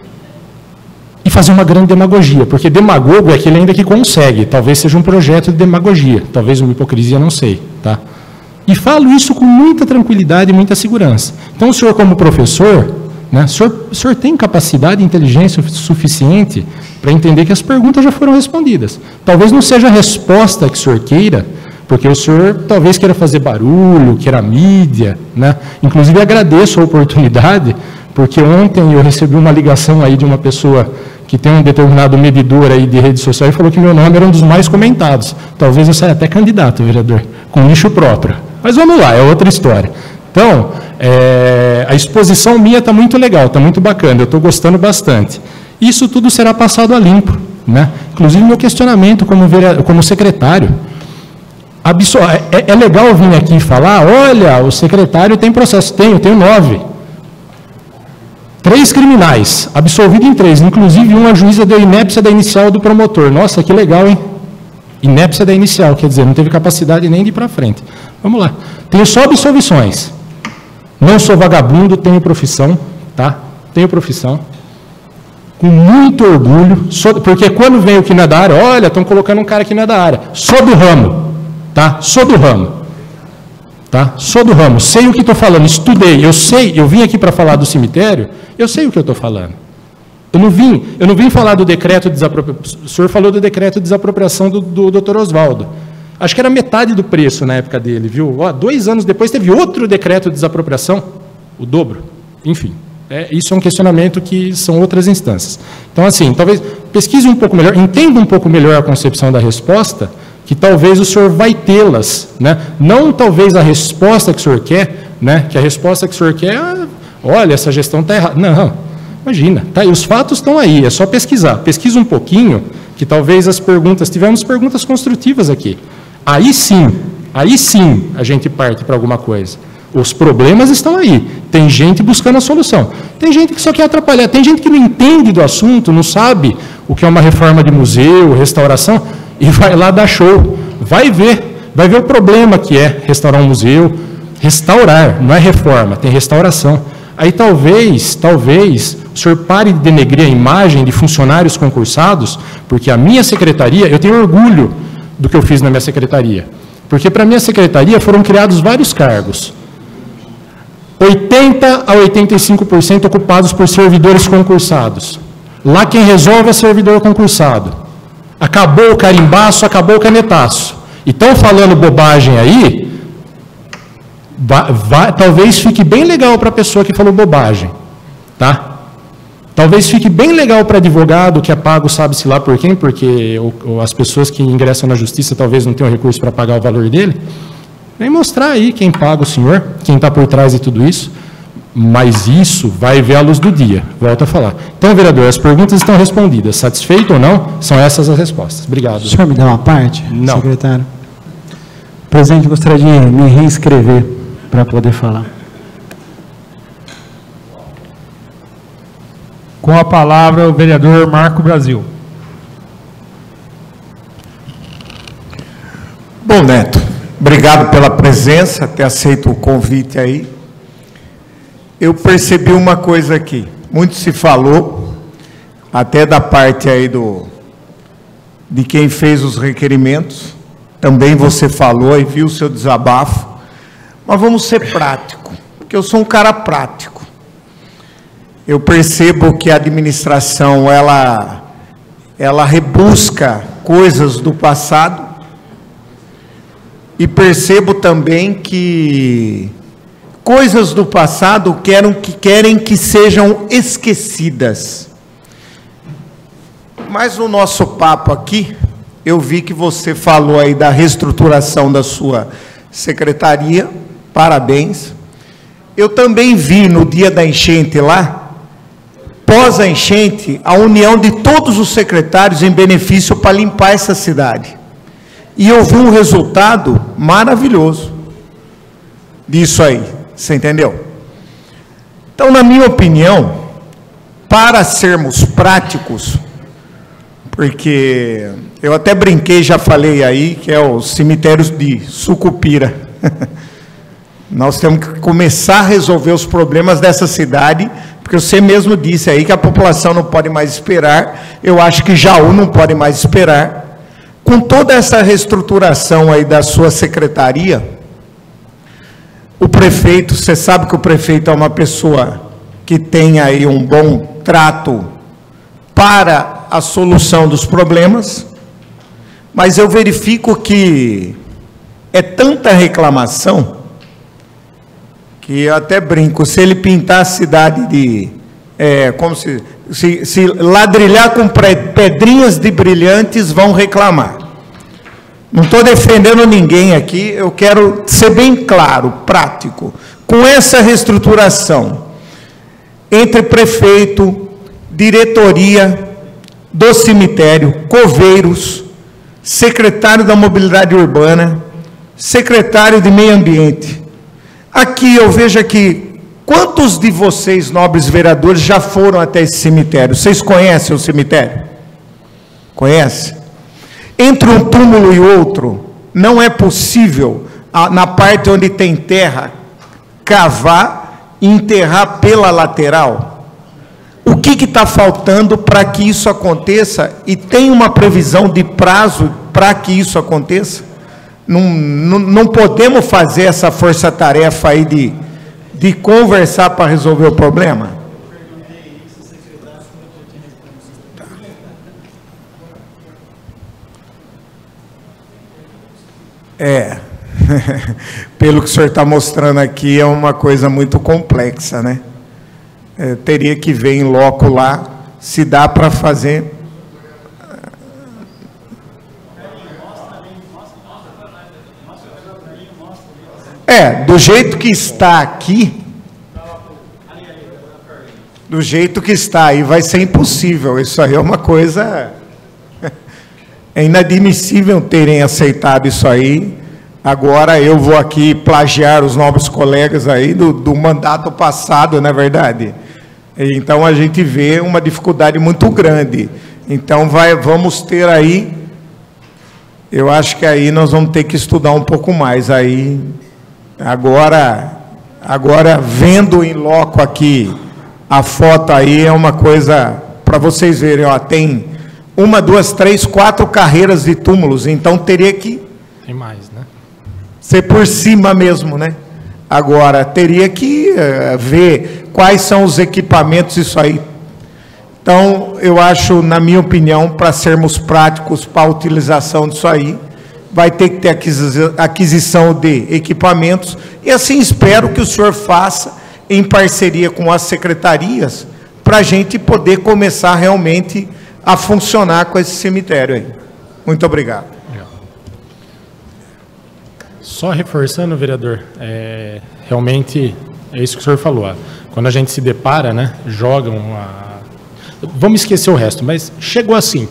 E fazer uma grande demagogia, porque demagogo é aquele ainda que consegue, talvez seja um projeto de demagogia, talvez uma hipocrisia, não sei. Tá? E falo isso com muita tranquilidade e muita segurança. Então, o senhor como professor, né, o senhor tem capacidade e inteligência suficiente para entender que as perguntas já foram respondidas. Talvez não seja a resposta que o senhor queira, porque o senhor talvez queira fazer barulho, queira mídia. Né? Inclusive, agradeço a oportunidade, porque ontem eu recebi uma ligação aí de uma pessoa que tem um determinado medidor aí de rede social e falou que meu nome era um dos mais comentados. Talvez eu saia até candidato, vereador, com nicho próprio. Mas vamos lá, é outra história. Então, a exposição minha está muito legal, está muito bacana, eu estou gostando bastante. Isso tudo será passado a limpo. Né? Inclusive, meu questionamento como secretário. É legal vir aqui falar, olha, o secretário tem processo. Eu tenho 9. 3 criminais, absolvido em 3, inclusive a juíza deu inépcia da inicial do promotor. Nossa, que legal, hein? Inépcia da inicial, quer dizer, não teve capacidade nem de ir para frente. Vamos lá. Tenho só absolvições. Não sou vagabundo, tenho profissão, tá? Tenho profissão. Com muito orgulho, porque quando vem o que não é da área, olha, estão colocando um cara que não é da área. Sou do ramo, tá? Sou do ramo. Tá? Sou do ramo, sei o que estou falando, estudei, eu vim aqui para falar do cemitério, eu sei o que eu estou falando. Eu não vim falar do decreto de desapropriação, o senhor falou do decreto de desapropriação do Dr. Oswaldo. Acho que era metade do preço na época dele, viu? 2 anos depois teve outro decreto de desapropriação, o dobro. Enfim, isso é um questionamento que são outras instâncias. Então, assim, talvez pesquise um pouco melhor, entenda um pouco melhor a concepção da resposta, que talvez o senhor vai tê-las, né? Não talvez a resposta que o senhor quer, né? Que a resposta que o senhor quer é, olha, essa gestão está errada. Não, imagina, tá aí, os fatos estão aí, é só pesquisar. Pesquisa um pouquinho, que talvez tivemos perguntas construtivas aqui. Aí sim a gente parte para alguma coisa. Os problemas estão aí, tem gente buscando a solução. Tem gente que só quer atrapalhar, tem gente que não entende do assunto, não sabe o que é uma reforma de museu, restauração, e vai lá dar show, vai ver o problema que é restaurar um museu, restaurar, não é reforma, tem restauração. Aí talvez o senhor pare de denegrir a imagem de funcionários concursados, porque a minha secretaria, eu tenho orgulho do que eu fiz na minha secretaria, porque para a minha secretaria foram criados vários cargos, 80% a 85% ocupados por servidores concursados. Lá quem resolve é servidor concursado. Acabou o carimbaço, acabou o canetaço. E estão falando bobagem aí, talvez fique bem legal para a pessoa que falou bobagem. Tá? Talvez fique bem legal para advogado que é pago sabe-se lá por quem, porque as pessoas que ingressam na justiça talvez não tenham recurso para pagar o valor dele. Vem mostrar aí quem paga o senhor, quem está por trás de tudo isso. Mas isso vai ver a luz do dia, volto a falar. Então, vereador, as perguntas estão respondidas. Satisfeito ou não? São essas as respostas. Obrigado. O senhor me dá uma parte, não. Secretário? Presidente, gostaria de me reinscrever para poder falar. Com a palavra, o vereador Marco Brasil. Bom, Neto, obrigado pela presença, ter aceito o convite aí. Eu percebi uma coisa aqui, muito se falou, até da parte aí de quem fez os requerimentos, também você falou e viu o seu desabafo, mas vamos ser práticos, porque eu sou um cara prático. Eu percebo que a administração, ela rebusca coisas do passado, e percebo também que coisas do passado querem que sejam esquecidas. Mas no nosso papo aqui, eu vi que você falou aí da reestruturação da sua secretaria, parabéns. Eu também vi no dia da enchente lá, pós a enchente, a união de todos os secretários em benefício para limpar essa cidade. E eu vi um resultado maravilhoso disso aí, você entendeu? Então, na minha opinião, para sermos práticos, porque eu até brinquei, já falei aí, que é os cemitérios de Sucupira. Nós temos que começar a resolver os problemas dessa cidade, porque você mesmo disse aí que a população não pode mais esperar, eu acho que Jaú não pode mais esperar. Com toda essa reestruturação aí da sua secretaria, o prefeito, você sabe que o prefeito é uma pessoa que tem aí um bom trato para a solução dos problemas, mas eu verifico que é tanta reclamação, que eu até brinco, se ele pintar a cidade de, como se ladrilhar com pedrinhas de brilhantes, vão reclamar. Não estou defendendo ninguém aqui, eu quero ser bem claro, prático. Com essa reestruturação, entre prefeito, diretoria do cemitério, coveiros, secretário da mobilidade urbana, secretário de meio ambiente. Aqui eu vejo aqui, quantos de vocês, nobres vereadores, já foram até esse cemitério? Vocês conhecem o cemitério? Conhecem? Entre um túmulo e outro, não é possível, na parte onde tem terra, cavar e enterrar pela lateral. O que está faltando para que isso aconteça? E tem uma previsão de prazo para que isso aconteça? Não podemos fazer essa força-tarefa aí de conversar para resolver o problema? Pelo que o senhor está mostrando aqui, é uma coisa muito complexa, né? Teria que ver em loco lá, se dá para fazer. Do jeito que está aqui, do jeito que está aí, vai ser impossível. Isso aí é uma coisa... É inadmissível terem aceitado isso aí. Agora eu vou aqui plagiar os novos colegas aí do mandato passado, não é verdade? Então a gente vê uma dificuldade muito grande. Então vamos ter aí, eu acho que aí nós vamos ter que estudar um pouco mais aí. Agora vendo em loco aqui a foto aí, é uma coisa para vocês verem, ó, tem 1, 2, 3, 4 carreiras de túmulos, então teria que... Tem mais, né? Ser por cima mesmo, né? Agora, teria que ver quais são os equipamentos, isso aí. Então, eu acho, na minha opinião, para sermos práticos para a utilização disso aí, vai ter que ter aquisição de equipamentos, e assim espero que o senhor faça em parceria com as secretarias, para a gente poder começar realmente a funcionar com esse cemitério aí. Muito obrigado. Só reforçando, vereador, realmente é isso que o senhor falou. Quando a gente se depara, né, jogam vamos esquecer o resto, mas chegou assim.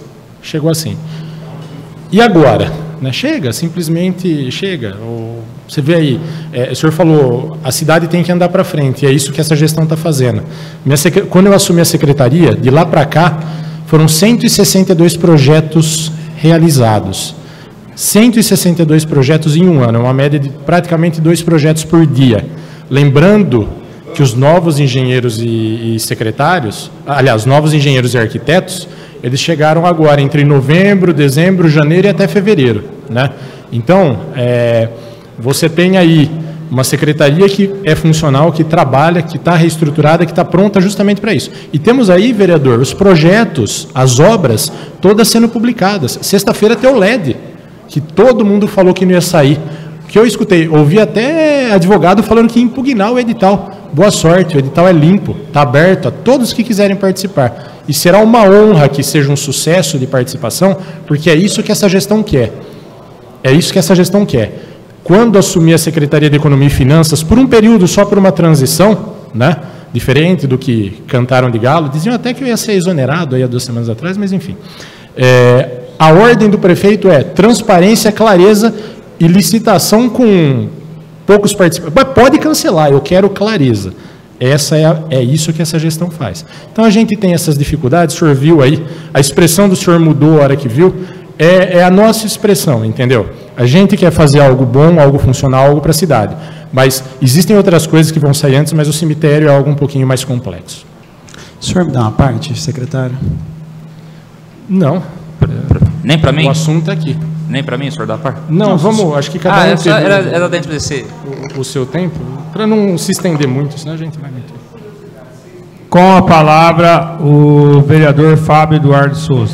E agora? Né, chega, simplesmente chega. Você vê aí, o senhor falou, a cidade tem que andar para frente, e é isso que essa gestão está fazendo. Quando eu assumi a secretaria, de lá para cá, foram 162 projetos realizados. 162 projetos em um ano, uma média de praticamente 2 projetos por dia. Lembrando que os novos engenheiros e secretários, aliás, novos engenheiros e arquitetos, eles chegaram agora entre novembro, dezembro, janeiro e até fevereiro, né? Então, você tem aí uma secretaria que é funcional, que trabalha, que está reestruturada, que está pronta justamente para isso. E temos aí, vereador, os projetos, as obras, todas sendo publicadas. Sexta-feira tem o LED, que todo mundo falou que não ia sair. Que eu escutei, ouvi até advogado falando que ia impugnar o edital. Boa sorte, o edital é limpo, está aberto a todos que quiserem participar. E será uma honra que seja um sucesso de participação, porque é isso que essa gestão quer. É isso que essa gestão quer. Quando assumi a Secretaria de Economia e Finanças, por um período, só por uma transição, né, diferente do que cantaram de galo, diziam até que eu ia ser exonerado aí há 2 semanas atrás, mas enfim. A ordem do prefeito é transparência, clareza e licitação com poucos participantes. Mas pode cancelar, eu quero clareza. É isso que essa gestão faz. Então, a gente tem essas dificuldades, o senhor viu aí, a expressão do senhor mudou a hora que viu, é a nossa expressão, entendeu? A gente quer fazer algo bom, algo funcional, algo para a cidade. Mas existem outras coisas que vão sair antes, mas o cemitério é algo um pouquinho mais complexo. O senhor me dá uma parte, secretário? Não. Nem para mim? O assunto é aqui. Nem para mim, o senhor dá parte? Não, vamos, acho que cada um teve era dentro desse... o seu tempo, para não se estender muito, senão a gente vai meter. Com a palavra, o vereador Fábio Eduardo Souza.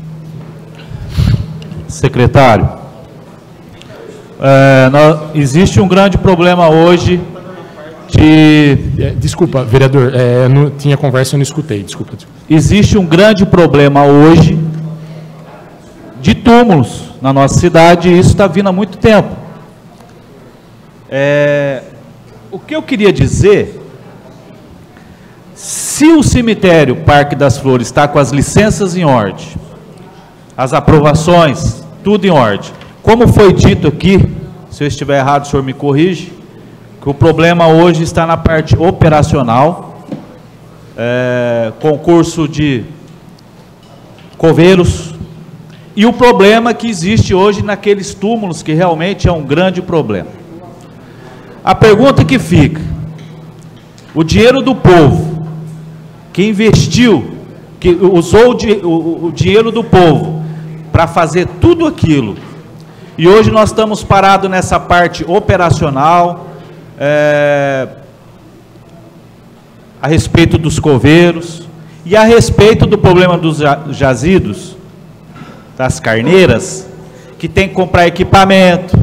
Secretário, existe um grande problema hoje de... Desculpa, vereador, tinha conversa e eu não escutei, desculpa. Existe um grande problema hoje de túmulos na nossa cidade, e isso está vindo há muito tempo. O que eu queria dizer, se o cemitério Parque das Flores está com as licenças em ordem, as aprovações, tudo em ordem, como foi dito aqui, se eu estiver errado, o senhor me corrige, que o problema hoje está na parte operacional, concurso de coveiros, e o problema que existe hoje naqueles túmulos, que realmente é um grande problema. A pergunta que fica, o dinheiro do povo, que investiu, que usou o dinheiro do povo para fazer tudo aquilo, e hoje nós estamos parados nessa parte operacional, a respeito dos coveiros, e a respeito do problema dos jazidos, das carneiras, que tem que comprar equipamento.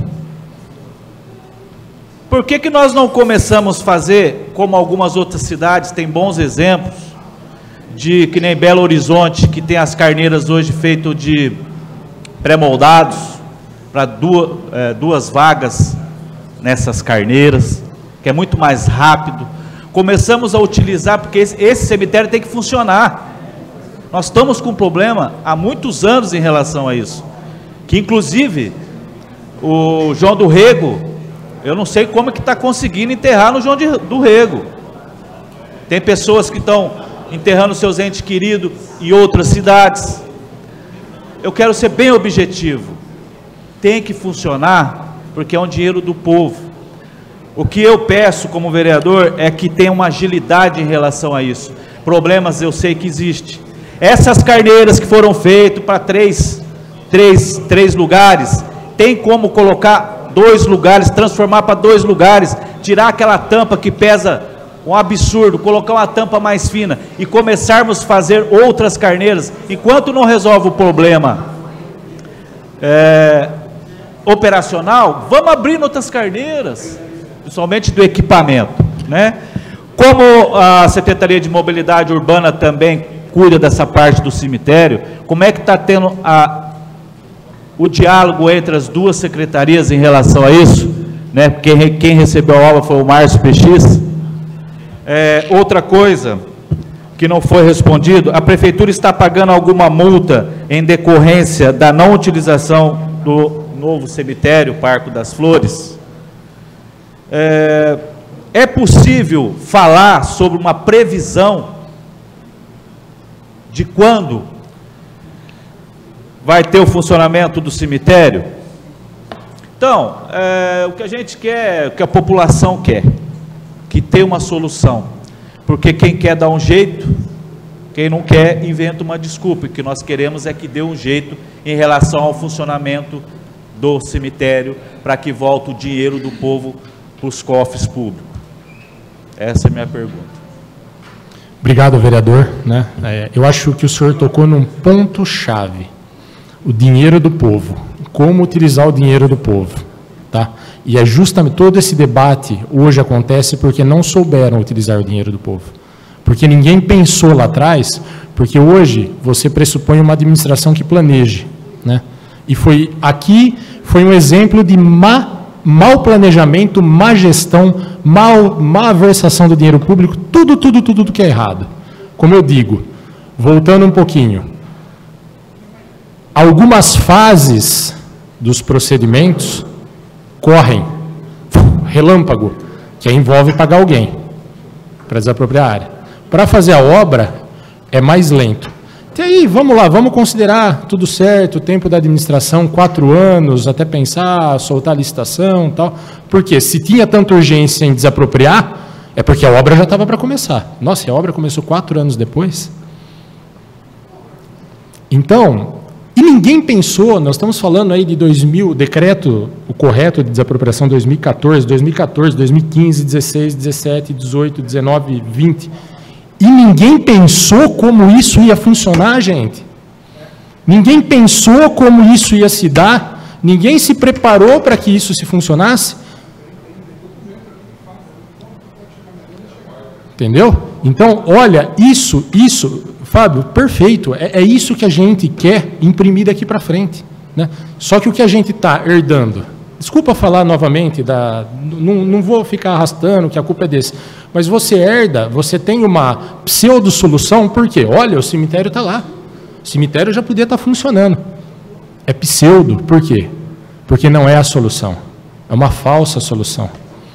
Por que nós não começamos a fazer, como algumas outras cidades, tem bons exemplos, que nem Belo Horizonte, que tem as carneiras hoje feitas de pré-moldados, para 2 vagas nessas carneiras, que é muito mais rápido. Começamos a utilizar, porque esse cemitério tem que funcionar. Nós estamos com um problema há muitos anos em relação a isso, que inclusive o João do Rego, eu não sei como é que está conseguindo enterrar no João do Rego. Tem pessoas que estão enterrando seus entes queridos em outras cidades. Eu quero ser bem objetivo, tem que funcionar, porque é um dinheiro do povo. O que eu peço como vereador é que tenha uma agilidade em relação a isso. Problemas eu sei que existem. Essas carneiras que foram feitas para três lugares, tem como colocar 2 lugares, transformar para 2 lugares, tirar aquela tampa que pesa um absurdo, colocar uma tampa mais fina e começarmos a fazer outras carneiras, enquanto não resolve o problema operacional, vamos abrir outras carneiras, principalmente do equipamento, né? Como a Secretaria de Mobilidade Urbana também cuida dessa parte do cemitério, como é que está tendo o diálogo entre as duas secretarias em relação a isso, né? Quem recebeu a obra foi o Márcio PX. Outra coisa que não foi respondido, a Prefeitura está pagando alguma multa em decorrência da não utilização do novo cemitério, Parque das Flores? É possível falar sobre uma previsão de quando vai ter o funcionamento do cemitério? Então, o que a gente quer, o que a população quer, que tenha uma solução, porque quem quer dá um jeito, quem não quer inventa uma desculpa. O que nós queremos é que dê um jeito em relação ao funcionamento do cemitério, para que volte o dinheiro do povo para os cofres públicos. Essa é a minha pergunta. Obrigado, vereador, né? Eu acho que o senhor tocou num ponto-chave, o dinheiro do povo, como utilizar o dinheiro do povo, tá? E é justamente todo esse debate hoje acontece porque não souberam utilizar o dinheiro do povo, porque ninguém pensou lá atrás, porque hoje você pressupõe uma administração que planeje, né? E foi um exemplo de mau planejamento, má gestão, má versação do dinheiro público, tudo que é errado. Como eu digo, voltando um pouquinho, algumas fases dos procedimentos correm, relâmpago, que envolve pagar alguém para desapropriar a área. Para fazer a obra é mais lento. E aí, vamos lá, vamos considerar tudo certo, o tempo da administração, 4 anos, até pensar, soltar a licitação e tal. Porque se tinha tanta urgência em desapropriar, é porque a obra já estava para começar. Nossa, e a obra começou 4 anos depois? Então, e ninguém pensou, nós estamos falando aí de 2000, decreto, o correto de desapropriação 2014, 2015, 16, 17, 18, 19, 20... E ninguém pensou como isso ia funcionar, gente. Ninguém pensou como isso ia se dar. Ninguém se preparou para que isso se funcionasse. Entendeu? Então, olha, isso, Fábio, perfeito. É isso que a gente quer imprimir daqui para frente, né? Só que o que a gente está herdando, desculpa falar novamente, não vou ficar arrastando que a culpa é desse, mas você tem uma pseudo-solução, por quê? Olha, o cemitério está lá, o cemitério já podia estar funcionando. É pseudo, por quê? Porque não é a solução, é uma falsa solução.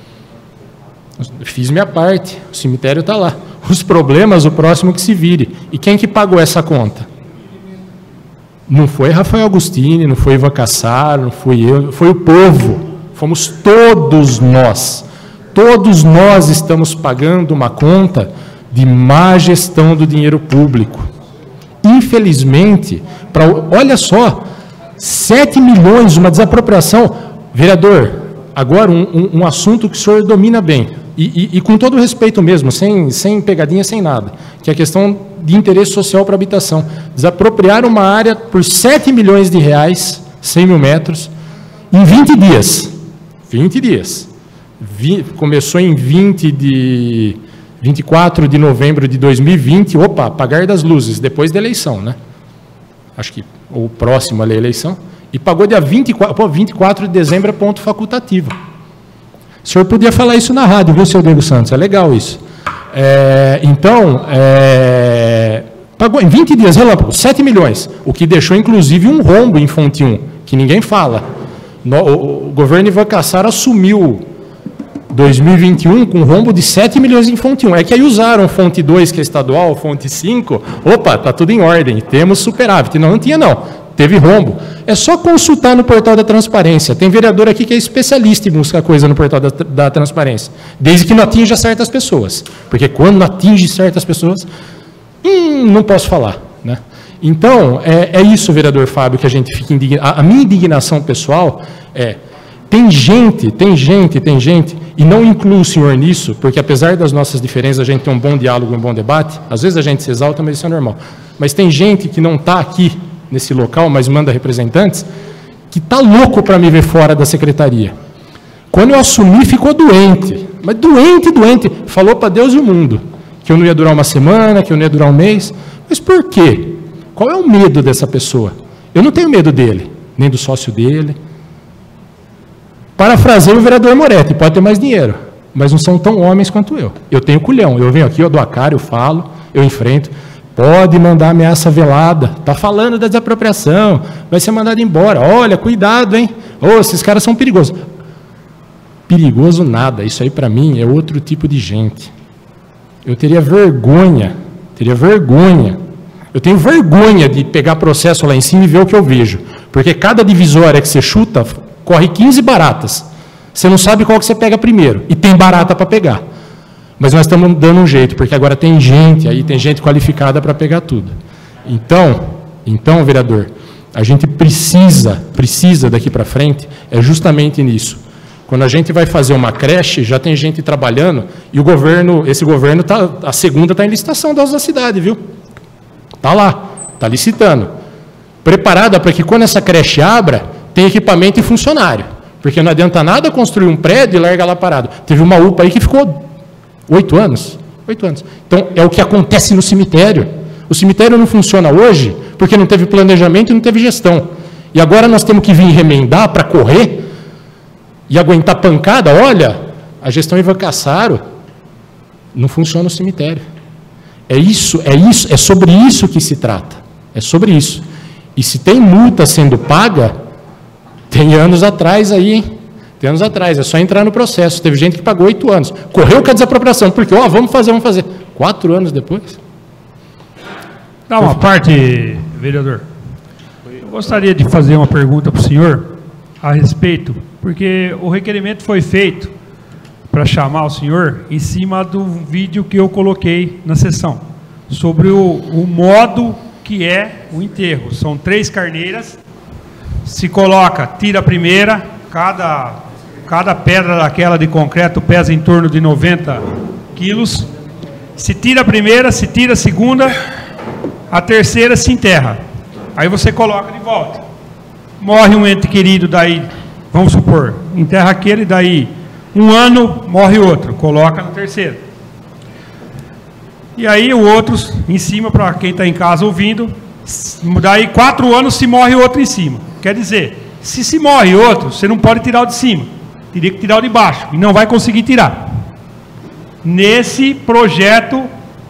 Fiz minha parte, o cemitério está lá. Os problemas, o próximo que se vire. E quem que pagou essa conta? Não foi Rafael Agostini, não foi Ivan Cassaro, não fui eu, foi o povo. Fomos todos nós. Todos nós estamos pagando uma conta de má gestão do dinheiro público. Infelizmente, olha só, 7 milhões, uma desapropriação. Vereador, agora um assunto que o senhor domina bem, e com todo respeito mesmo, sem pegadinha, sem nada, que é a questão de interesse social para habitação. Desapropriar uma área por 7 milhões de reais, 100 mil metros, em 20 dias. 20 dias. Começou em 24 de novembro de 2020, apagar das luzes, depois da eleição, né? Acho que o próximo à eleição, e pagou dia 24 de dezembro, é ponto facultativo. O senhor podia falar isso na rádio, viu, seu Diego Santos? É legal isso. Pagou em 20 dias, relâmpago, 7 milhões, o que deixou, inclusive, um rombo em fonte 1, que ninguém fala. O governo Ivan Cassaro assumiu 2021 com um rombo de 7 milhões em fonte 1. É que aí usaram fonte 2, que é estadual, fonte 5, está tudo em ordem, temos superávit. Não tinha não, teve rombo. É só consultar no portal da transparência. Tem vereador aqui que é especialista em buscar coisa no portal da transparência, desde que não atinja certas pessoas. Porque quando não atinge certas pessoas, não posso falar, né? Então, é isso, vereador Fábio, que a gente fica indignado. A minha indignação pessoal é, Tem gente, e não incluo o senhor nisso, porque apesar das nossas diferenças, a gente tem um bom diálogo, um bom debate, às vezes a gente se exalta, mas isso é normal. Mas tem gente que não está aqui nesse local, mas manda representantes, que está louco para me ver fora da secretaria. Quando eu assumi, ficou doente, mas doente, falou para Deus e o mundo, que eu não ia durar uma semana, que eu não ia durar um mês. Mas por quê? Qual é o medo dessa pessoa? Eu não tenho medo dele, nem do sócio dele. Parafraseio o vereador Moretti, pode ter mais dinheiro, mas não são tão homens quanto eu. Eu tenho culhão, eu venho aqui, eu dou a cara, eu falo, eu enfrento. Pode mandar ameaça velada, está falando da desapropriação, vai ser mandado embora. Olha, cuidado, hein? Oh, esses caras são perigosos. Perigoso nada, isso aí para mim é outro tipo de gente. Eu teria vergonha. Eu tenho vergonha de pegar processo lá em cima e ver o que eu vejo. Porque cada divisória que você chuta, corre 15 baratas. Você não sabe qual que você pega primeiro. E tem barata para pegar. Mas nós estamos dando um jeito, porque agora tem gente aí, tem gente qualificada para pegar tudo. Então, vereador, a gente precisa daqui para frente, é justamente nisso. Quando a gente vai fazer uma creche, já tem gente trabalhando, e esse governo, a segunda está em licitação da cidade, viu? Está lá, está licitando. Preparada para que quando essa creche abra, tem equipamento e funcionário. Porque não adianta nada construir um prédio e largar lá parado. Teve uma UPA aí que ficou 8 anos. Então, é o que acontece no cemitério. O cemitério não funciona hoje porque não teve planejamento e não teve gestão. E agora nós temos que vir remendar para correr e aguentar pancada. Olha, a gestão Ivan Cassaro não funciona no cemitério. É sobre isso que se trata. É sobre isso. E se tem multa sendo paga, tem anos atrás aí, hein? Tem anos atrás, é só entrar no processo. Teve gente que pagou 8 anos. Correu com a desapropriação, porque, vamos fazer. 4 anos depois. Dá uma parte, vereador. Eu gostaria de fazer uma pergunta para o senhor a respeito, porque o requerimento foi feito para chamar o senhor em cima do vídeo que eu coloquei na sessão, sobre o modo que é o enterro. São 3 carneiras, se coloca, tira a primeira, cada pedra daquela de concreto pesa em torno de 90 quilos. Se tira a primeira, se tira a segunda, a terceira se enterra. Aí você coloca de volta. Morre um ente querido, daí, vamos supor, enterra aquele, daí 1 ano, morre outro, coloca na terceira. E aí o outro em cima, para quem está em casa ouvindo, daí 4 anos se morre outro em cima. Quer dizer, se morre outro, você não pode tirar o de cima. Teria que tirar o de baixo. E não vai conseguir tirar. Nesse projeto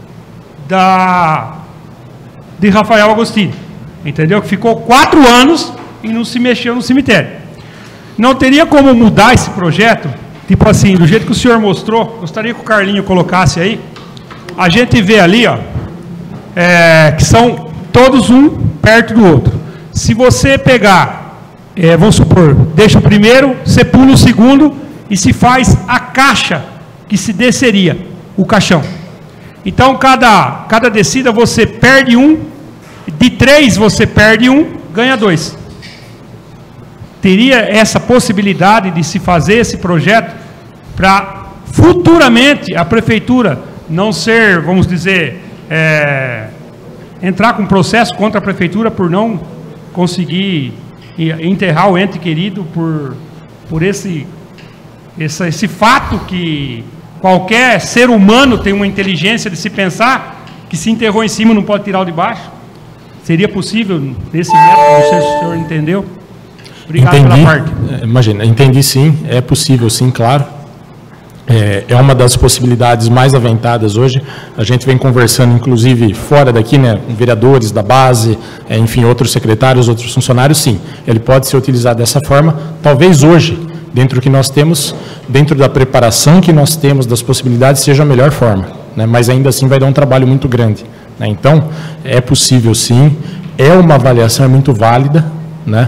de Rafael Agostini. Entendeu? Que ficou 4 anos e não se mexeu no cemitério. Não teria como mudar esse projeto? Tipo assim, do jeito que o senhor mostrou, gostaria que o Carlinho colocasse aí. A gente vê ali, que são todos um perto do outro. Se você pegar, vamos supor, deixa o primeiro, você pula o segundo e se faz a caixa que se desceria, o caixão. Então, cada descida você perde um, de 3 você perde um, ganha 2. Teria essa possibilidade de se fazer esse projeto para futuramente a prefeitura não ser, vamos dizer, entrar com processo contra a prefeitura por não conseguir enterrar o ente querido por esse fato que qualquer ser humano tem uma inteligência de se pensar que se enterrou em cima não pode tirar o de baixo? Seria possível nesse método? Não sei se o senhor entendeu. Obrigado pela parte. Imagina, entendi sim, é possível sim, claro. É uma das possibilidades mais aventadas hoje. A gente vem conversando, inclusive, fora daqui, né, com vereadores da base, enfim, outros secretários, outros funcionários, sim. Ele pode ser utilizado dessa forma. Talvez hoje, dentro do que nós temos, dentro da preparação que nós temos, das possibilidades, seja a melhor forma, né, mas ainda assim vai dar um trabalho muito grande, né. Então, é possível sim, é uma avaliação muito válida, né,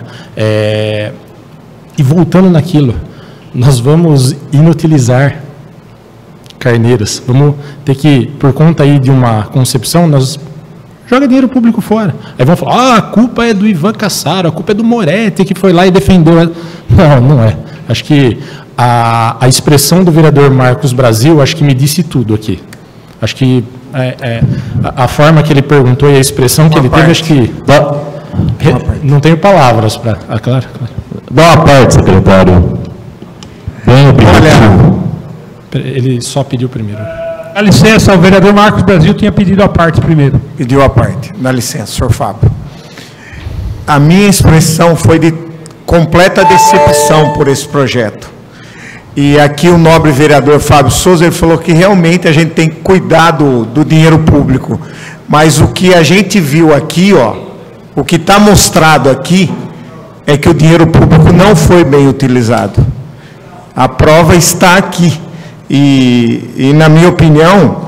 e voltando naquilo, nós vamos inutilizar carneiras. Vamos ter que, por conta aí de uma concepção, nós joga dinheiro público fora. Aí vão falar, a culpa é do Ivan Cassaro, a culpa é do Moretti, que foi lá e defendeu. Não, não é. Acho que a expressão do vereador Marcos Brasil, acho que me disse tudo aqui. Acho que a forma que ele perguntou e a expressão que ele teve, acho que... Não tenho palavras para... claro. Dá uma parte, secretário. Bem objetivo. Ele só pediu primeiro. Dá licença, o vereador Marcos Brasil tinha pedido a parte primeiro. Pediu a parte. Dá licença, senhor Fábio. A minha expressão foi de completa decepção por esse projeto. E aqui o nobre vereador Fábio Souza, ele falou que realmente a gente tem que cuidar do dinheiro público. Mas o que a gente viu aqui, ó, o que está mostrado aqui, é que o dinheiro público não foi bem utilizado. A prova está aqui. E na minha opinião,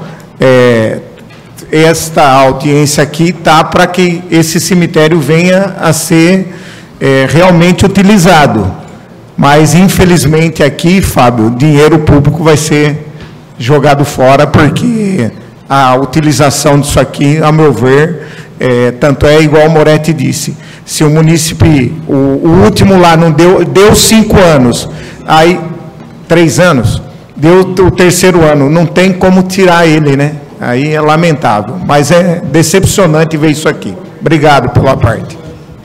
esta audiência aqui está para que esse cemitério venha a ser realmente utilizado. Mas, infelizmente, aqui, Fábio, o dinheiro público vai ser jogado fora, porque a utilização disso aqui, a meu ver, tanto é igual o Moretti disse, se o munícipe, o último lá não deu 5 anos, aí 3 anos, deu o terceiro ano, não tem como tirar ele, né? Aí é lamentável, mas é decepcionante ver isso aqui. Obrigado pela parte.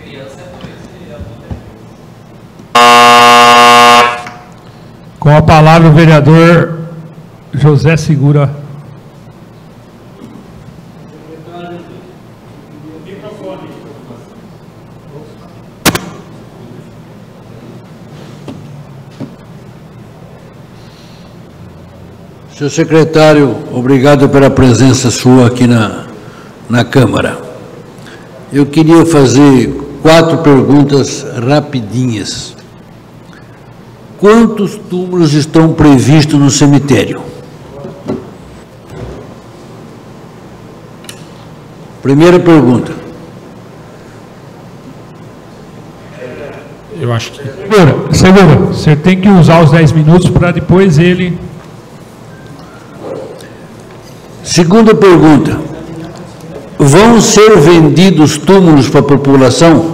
Com a palavra o vereador José Segura. Senhor secretário, obrigado pela presença sua aqui na Câmara. Eu queria fazer 4 perguntas rapidinhas. Quantos túmulos estão previstos no cemitério? Primeira pergunta. Eu acho que... Segura, você tem que usar os 10 minutos para depois ele... Segunda pergunta. Vão ser vendidos túmulos para a população?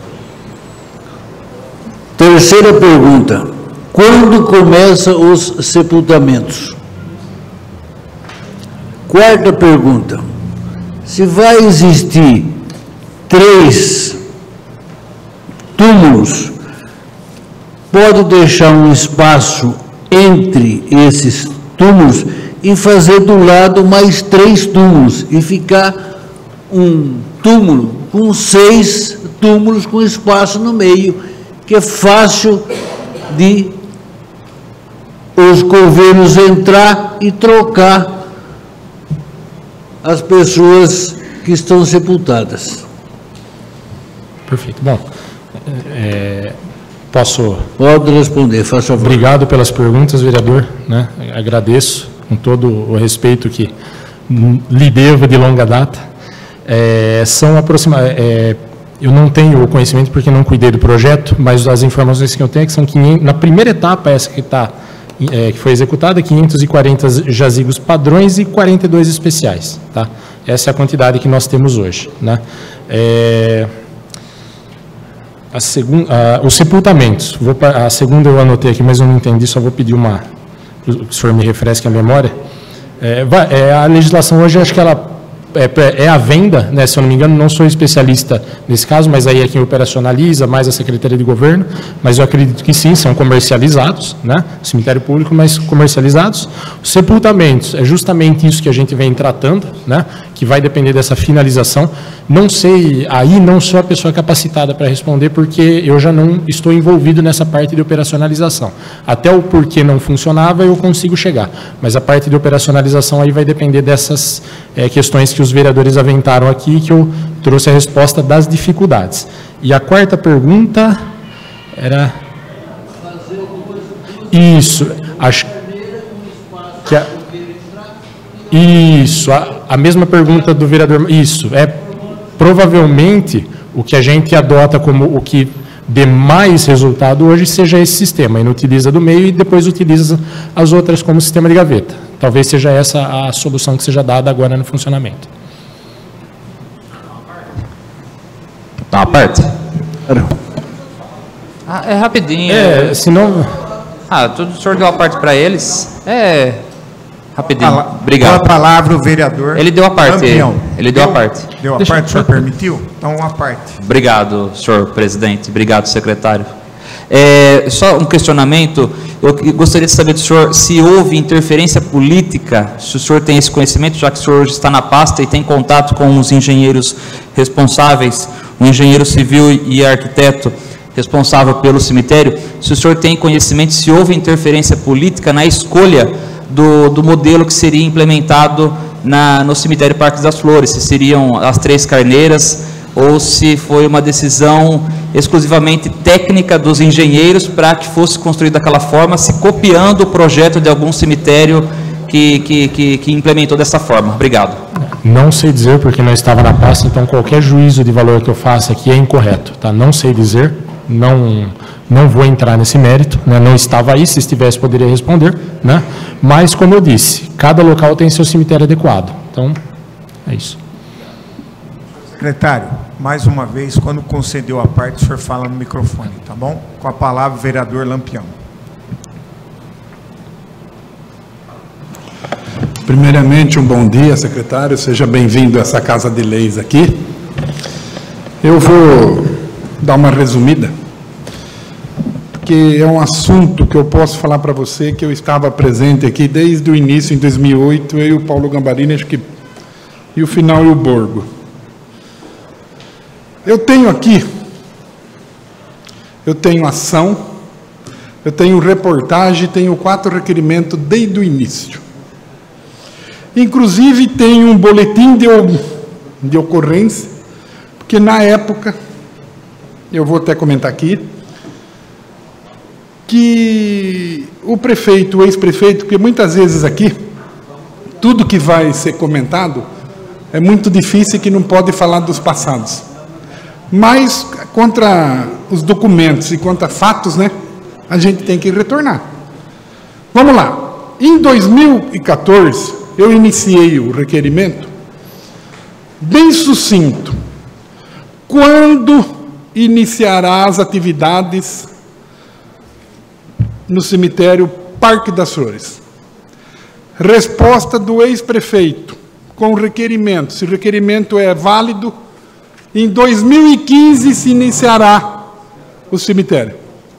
Terceira pergunta. Quando começam os sepultamentos? Quarta pergunta. Se vai existir 3 túmulos, pode deixar um espaço entre esses túmulos e fazer do lado mais 3 túmulos e ficar um túmulo com 6 túmulos com espaço no meio, que é fácil de os governos entrar e trocar as pessoas que estão sepultadas. Perfeito. Bom, posso... Pode responder, faça favor. Obrigado pelas perguntas, vereador, né? Agradeço com todo o respeito que lhe devo de longa data. São aproximadamente... eu não tenho o conhecimento porque não cuidei do projeto, mas as informações que eu tenho é que são 500, na primeira etapa, essa que que foi executada, 540 jazigos padrões e 42 especiais, tá? Essa é a quantidade que nós temos hoje, né? Os sepultamentos, a segunda eu anotei aqui, mas eu não entendi, só vou pedir que o senhor me refresque a memória. A legislação hoje, acho que ela é a venda, né, se eu não me engano, não sou especialista nesse caso, mas aí é quem operacionaliza, mais a Secretaria de Governo, mas eu acredito que sim, são comercializados, né, cemitério público, mas comercializados. Os sepultamentos, é justamente isso que a gente vem tratando, né, que vai depender dessa finalização. Não sei, aí não sou a pessoa capacitada para responder, porque eu já não estou envolvido nessa parte de operacionalização. Até o porquê não funcionava, eu consigo chegar, mas a parte de operacionalização aí vai depender dessas questões que os vereadores aventaram aqui, que eu trouxe a resposta das dificuldades. E a quarta pergunta era... Isso, acho que... Isso, a mesma pergunta do vereador... Isso, provavelmente o que a gente adota como o que dê mais resultado hoje seja esse sistema, inutiliza do meio e depois utiliza as outras como sistema de gaveta. Talvez seja essa a solução que seja dada agora no funcionamento. Dá uma parte? É rapidinho. Senão... O senhor deu a parte para eles? Rapidinho. Obrigado. Com a palavra o vereador. Ele deu a parte. Lampião. Ele deu a parte. Deu a parte, o senhor permitiu? Então, uma parte. Obrigado, senhor presidente. Obrigado, secretário. Só um questionamento. Eu gostaria de saber do senhor se houve interferência política, se o senhor tem esse conhecimento, já que o senhor hoje está na pasta e tem contato com os engenheiros responsáveis, o engenheiro civil e arquiteto responsável pelo cemitério, se o senhor tem conhecimento se houve interferência política na escolha do modelo que seria implementado no cemitério Parque das Flores, se seriam as 3 carneiras ou se foi uma decisão exclusivamente técnica dos engenheiros para que fosse construído daquela forma, se copiando o projeto de algum cemitério que implementou dessa forma. Obrigado. Não sei dizer, porque não estava na pasta, então qualquer juízo de valor que eu faça aqui é incorreto. Tá? Não sei dizer, não vou entrar nesse mérito, né? Não estava aí, se estivesse poderia responder, né? Mas, como eu disse, cada local tem seu cemitério adequado. Então, é isso. Secretário, mais uma vez, quando concedeu a parte, o senhor fala no microfone, tá bom? Com a palavra, o vereador Lampião. Primeiramente, um bom dia, secretário. Seja bem-vindo a essa Casa de Leis aqui. Eu vou dar uma resumida, porque é um assunto que eu posso falar para você que eu estava presente aqui desde o início, em 2008, eu e o Paulo Gambarini, acho que, e o final e o Borgo. Eu tenho aqui, eu tenho ação, eu tenho reportagem, tenho 4 requerimentos desde o início. Inclusive, tenho um boletim de ocorrência, porque na época, eu vou até comentar aqui, que o prefeito, o ex-prefeito, porque muitas vezes aqui, tudo que vai ser comentado é muito difícil e que não pode falar dos passados. Mas, contra os documentos e contra fatos, né, a gente tem que retornar. Vamos lá. Em 2014, eu iniciei o requerimento bem sucinto. Quando iniciará as atividades no cemitério Parque das Flores? Resposta do ex-prefeito, com requerimento. Se o requerimento é válido, em 2015 se iniciará o cemitério.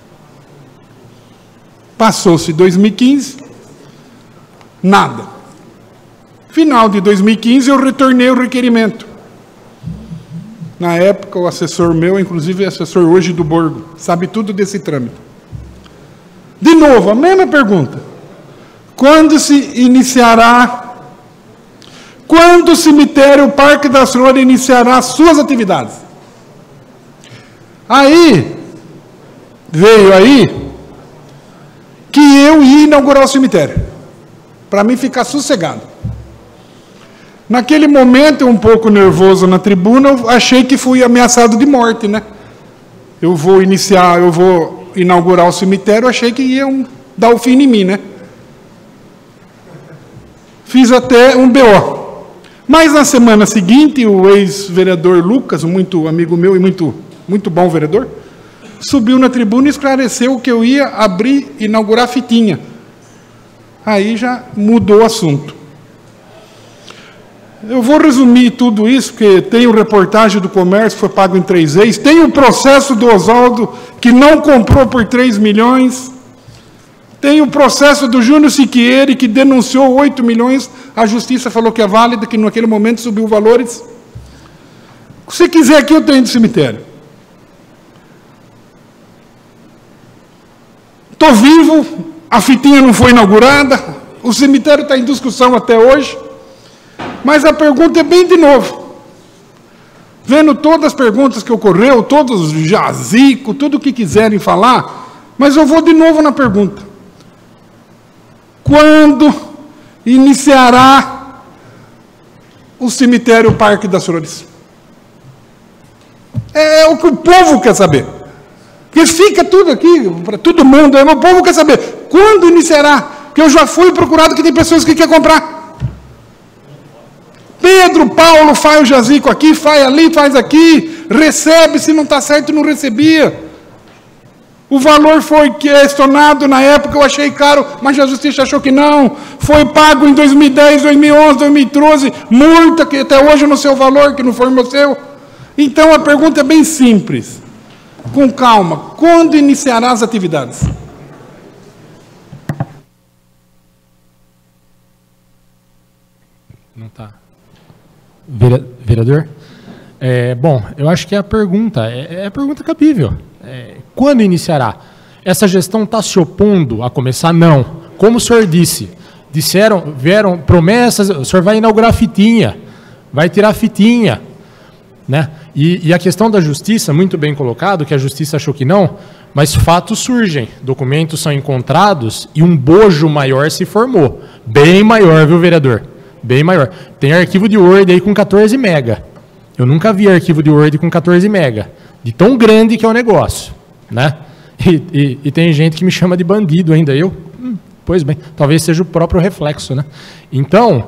Passou-se 2015, nada. Final de 2015 eu retornei o requerimento. Na época o assessor meu, inclusive assessor hoje do Borgo, sabe tudo desse trâmite. De novo, a mesma pergunta. Quando se iniciará... Quando o cemitério Parque das Flores iniciará suas atividades? Aí, veio aí, que eu ia inaugurar o cemitério, para mim ficar sossegado. Naquele momento, um pouco nervoso na tribuna, eu achei que fui ameaçado de morte, né? Eu vou inaugurar o cemitério, achei que iam dar o fim em mim, né? Fiz até um BO. Mas na semana seguinte, o ex-vereador Lucas, muito amigo meu e muito bom vereador, subiu na tribuna e esclareceu que eu ia inaugurar a fitinha. Aí já mudou o assunto. Eu vou resumir tudo isso, porque tem o reportagem do comércio, foi pago em 3 vezes, tem o processo do Oswaldo, que não comprou por 3 milhões, tem o processo do Júnior Siquieri, que denunciou 8 milhões, a justiça falou que é válida, que naquele momento subiu valores. Se quiser aqui, eu tenho do cemitério. Estou vivo, a fitinha não foi inaugurada, o cemitério está em discussão até hoje, mas a pergunta é bem de novo. Vendo todas as perguntas que ocorreu, todos os jazico, tudo o que quiserem falar, mas eu vou de novo na pergunta. Quando iniciará o cemitério Parque das Flores? É o que o povo quer saber. Porque fica tudo aqui, para todo mundo, o povo quer saber. Quando iniciará? Porque eu já fui procurado que tem pessoas que querem comprar. Pedro, Paulo, faz o jazico aqui, faz ali, faz aqui, recebe, se não está certo, não recebia. O valor foi questionado na época, eu achei caro, mas a justiça achou que não. Foi pago em 2010, 2011, 2012, multa que até hoje não sei o valor, que não foi o seu. Então a pergunta é bem simples. Com calma, quando iniciará as atividades? Não está. Vereador? Bom, eu acho que a pergunta é pergunta cabível. Quando iniciará? Essa gestão está se opondo a começar? Não. Como o senhor disse, vieram promessas, o senhor vai inaugurar fitinha, vai tirar fitinha, né? E a questão da justiça, muito bem colocado, que a justiça achou que não, mas fatos surgem, documentos são encontrados e um bojo maior se formou. Bem maior, viu, vereador? Bem maior. Tem arquivo de Word aí com 14 mega. Eu nunca vi arquivo de Word com 14 mega. De tão grande que é o negócio, né? E tem gente que me chama de bandido ainda. Pois bem, talvez seja o próprio reflexo, né? Então,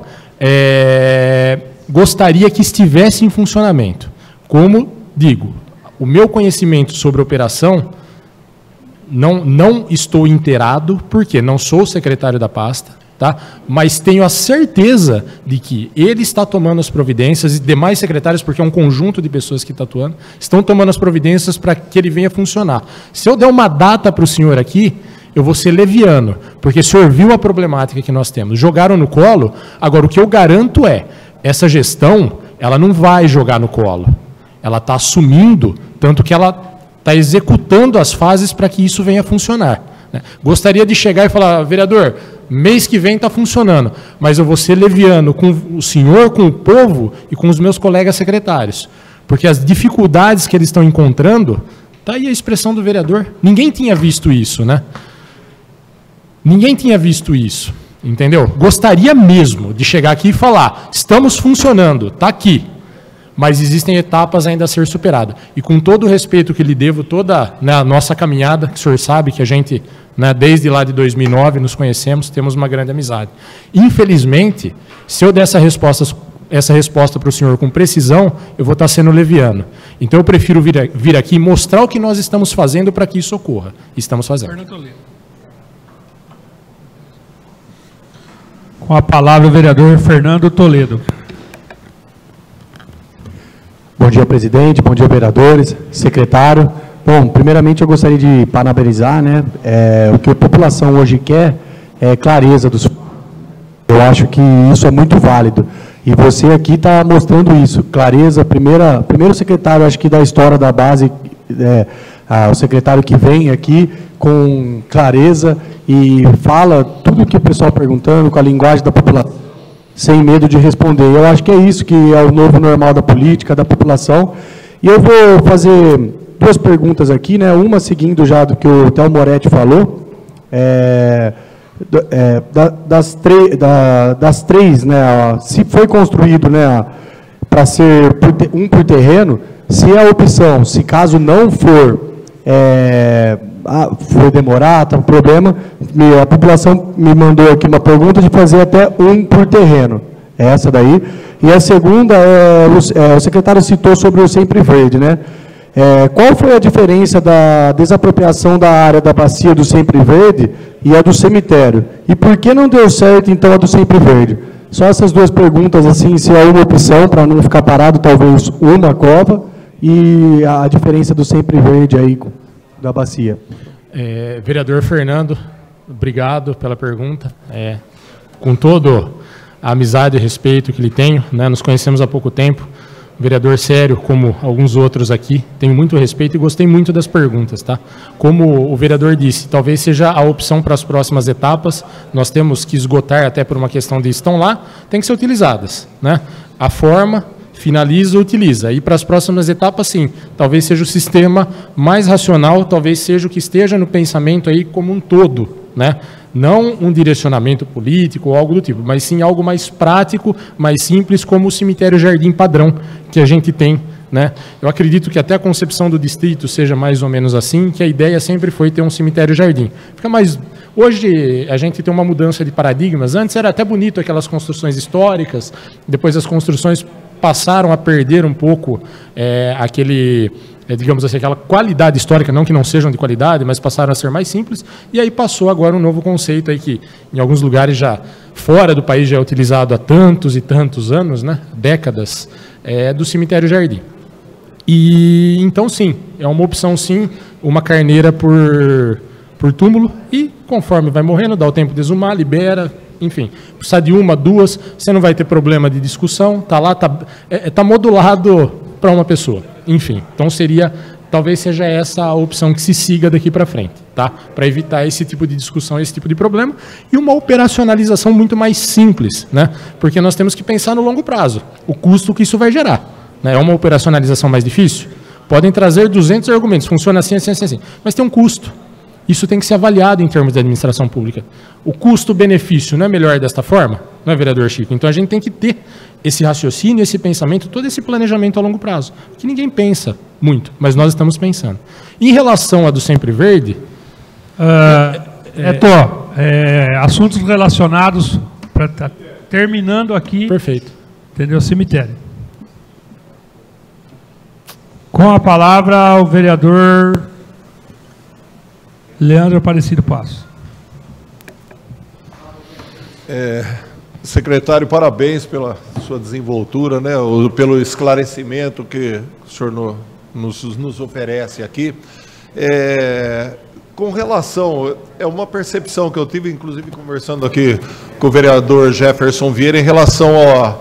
gostaria que estivesse em funcionamento. Como digo, o meu conhecimento sobre a operação, não estou inteirado, porque não sou secretário da pasta, tá? Mas tenho a certeza de que ele está tomando as providências, e demais secretários, porque é um conjunto de pessoas que estão atuando, estão tomando as providências para que ele venha funcionar. Se eu der uma data para o senhor aqui, eu vou ser leviano, porque o senhor viu a problemática que nós temos. Jogaram no colo, agora o que eu garanto essa gestão, ela não vai jogar no colo. Ela está assumindo, tanto que ela está executando as fases para que isso venha a funcionar, né? Gostaria de chegar e falar, vereador, mês que vem está funcionando, mas eu vou ser leviano com o senhor, com o povo e com os meus colegas secretários, porque as dificuldades que eles estão encontrando, está aí a expressão do vereador, ninguém tinha visto isso, né? Ninguém tinha visto isso, entendeu? Gostaria mesmo de chegar aqui e falar, estamos funcionando, está aqui, mas existem etapas ainda a ser superadas. E com todo o respeito que lhe devo, toda, né, a nossa caminhada, que o senhor sabe que a gente, né, desde lá de 2009, nos conhecemos, temos uma grande amizade. Infelizmente, se eu der essa resposta para o senhor com precisão, eu vou estar sendo leviano. Então eu prefiro vir aqui e mostrar o que nós estamos fazendo para que isso ocorra. Estamos fazendo. Com a palavra o vereador Fernando Toledo. Bom dia, presidente, bom dia, vereadores, secretário. Bom, primeiramente eu gostaria de parabenizar, né? O que a população hoje quer é clareza dos. Eu acho que isso é muito válido. E você aqui está mostrando isso, clareza. Primeiro secretário, acho que da história da base, o secretário que vem aqui com clareza e fala tudo o que o pessoal perguntando, com a linguagem da população, sem medo de responder. Eu acho que é isso que é o novo normal da política, da população. E eu vou fazer duas perguntas aqui, né? Uma seguindo já do que o Théo Moretti falou. Das três, né? Se foi construído, né, para ser por terreno, se a opção, se caso não for, foi demorar, está um problema, a população me mandou aqui uma pergunta de fazer até um por terreno, essa daí. E a segunda, o secretário citou sobre o Sempre Verde, né? Qual foi a diferença da desapropriação da área da bacia do Sempre Verde e a do cemitério? E por que não deu certo, então, a do Sempre Verde? Só essas duas perguntas, assim, se há uma opção, para não ficar parado, talvez uma cova, e a diferença do Sempre Verde aí da bacia. Vereador Fernando, obrigado pela pergunta. Com todo a amizade e respeito que lhe tenho, né, nos conhecemos há pouco tempo, vereador sério, como alguns outros aqui, tenho muito respeito e gostei muito das perguntas, tá? Como o vereador disse, talvez seja a opção para as próximas etapas, nós temos que esgotar até por uma questão de estão lá, tem que ser utilizadas, né? A forma, finaliza, utiliza. E para as próximas etapas, sim, talvez seja o sistema mais racional, talvez seja o que esteja no pensamento aí como um todo, né? Não um direcionamento político ou algo do tipo, mas sim algo mais prático, mais simples, como o cemitério Jardim Padrão que a gente tem, né? Eu acredito que até a concepção do distrito seja mais ou menos assim, que a ideia sempre foi ter um cemitério jardim. Fica mais... Hoje a gente tem uma mudança de paradigmas. Antes era até bonito aquelas construções históricas, depois as construções passaram a perder um pouco digamos assim, aquela qualidade histórica, não que não sejam de qualidade, mas passaram a ser mais simples, e aí passou agora um novo conceito aí que em alguns lugares já fora do país já é utilizado há tantos e tantos anos, né, décadas, do cemitério jardim. E então sim, é uma opção sim, uma carneira por túmulo, e conforme vai morrendo, dá o tempo de exumar, libera, enfim, precisa de uma, duas, você não vai ter problema de discussão, tá lá, tá modulado para uma pessoa, enfim, então talvez seja essa a opção que se siga daqui para frente, tá? Para evitar esse tipo de discussão, esse tipo de problema, e uma operacionalização muito mais simples, né? Porque nós temos que pensar no longo prazo, o custo que isso vai gerar, né? É uma operacionalização mais difícil? Podem trazer 200 argumentos, funciona assim, assim, assim, assim, mas tem um custo. Isso tem que ser avaliado em termos de administração pública. O custo-benefício não é melhor desta forma? Não é, vereador Chico? Então a gente tem que ter esse raciocínio, esse pensamento, todo esse planejamento a longo prazo, que ninguém pensa muito, mas nós estamos pensando. Em relação a do Sempre Verde... assuntos relacionados, terminando aqui... Perfeito. Entendeu? Cemitério. Com a palavra, o vereador Leandro Aparecido Passo. Secretário, parabéns pela sua desenvoltura, né, pelo esclarecimento que o senhor nos oferece aqui. Com relação, uma percepção que eu tive, inclusive conversando aqui com o vereador Jefferson Vieira, em relação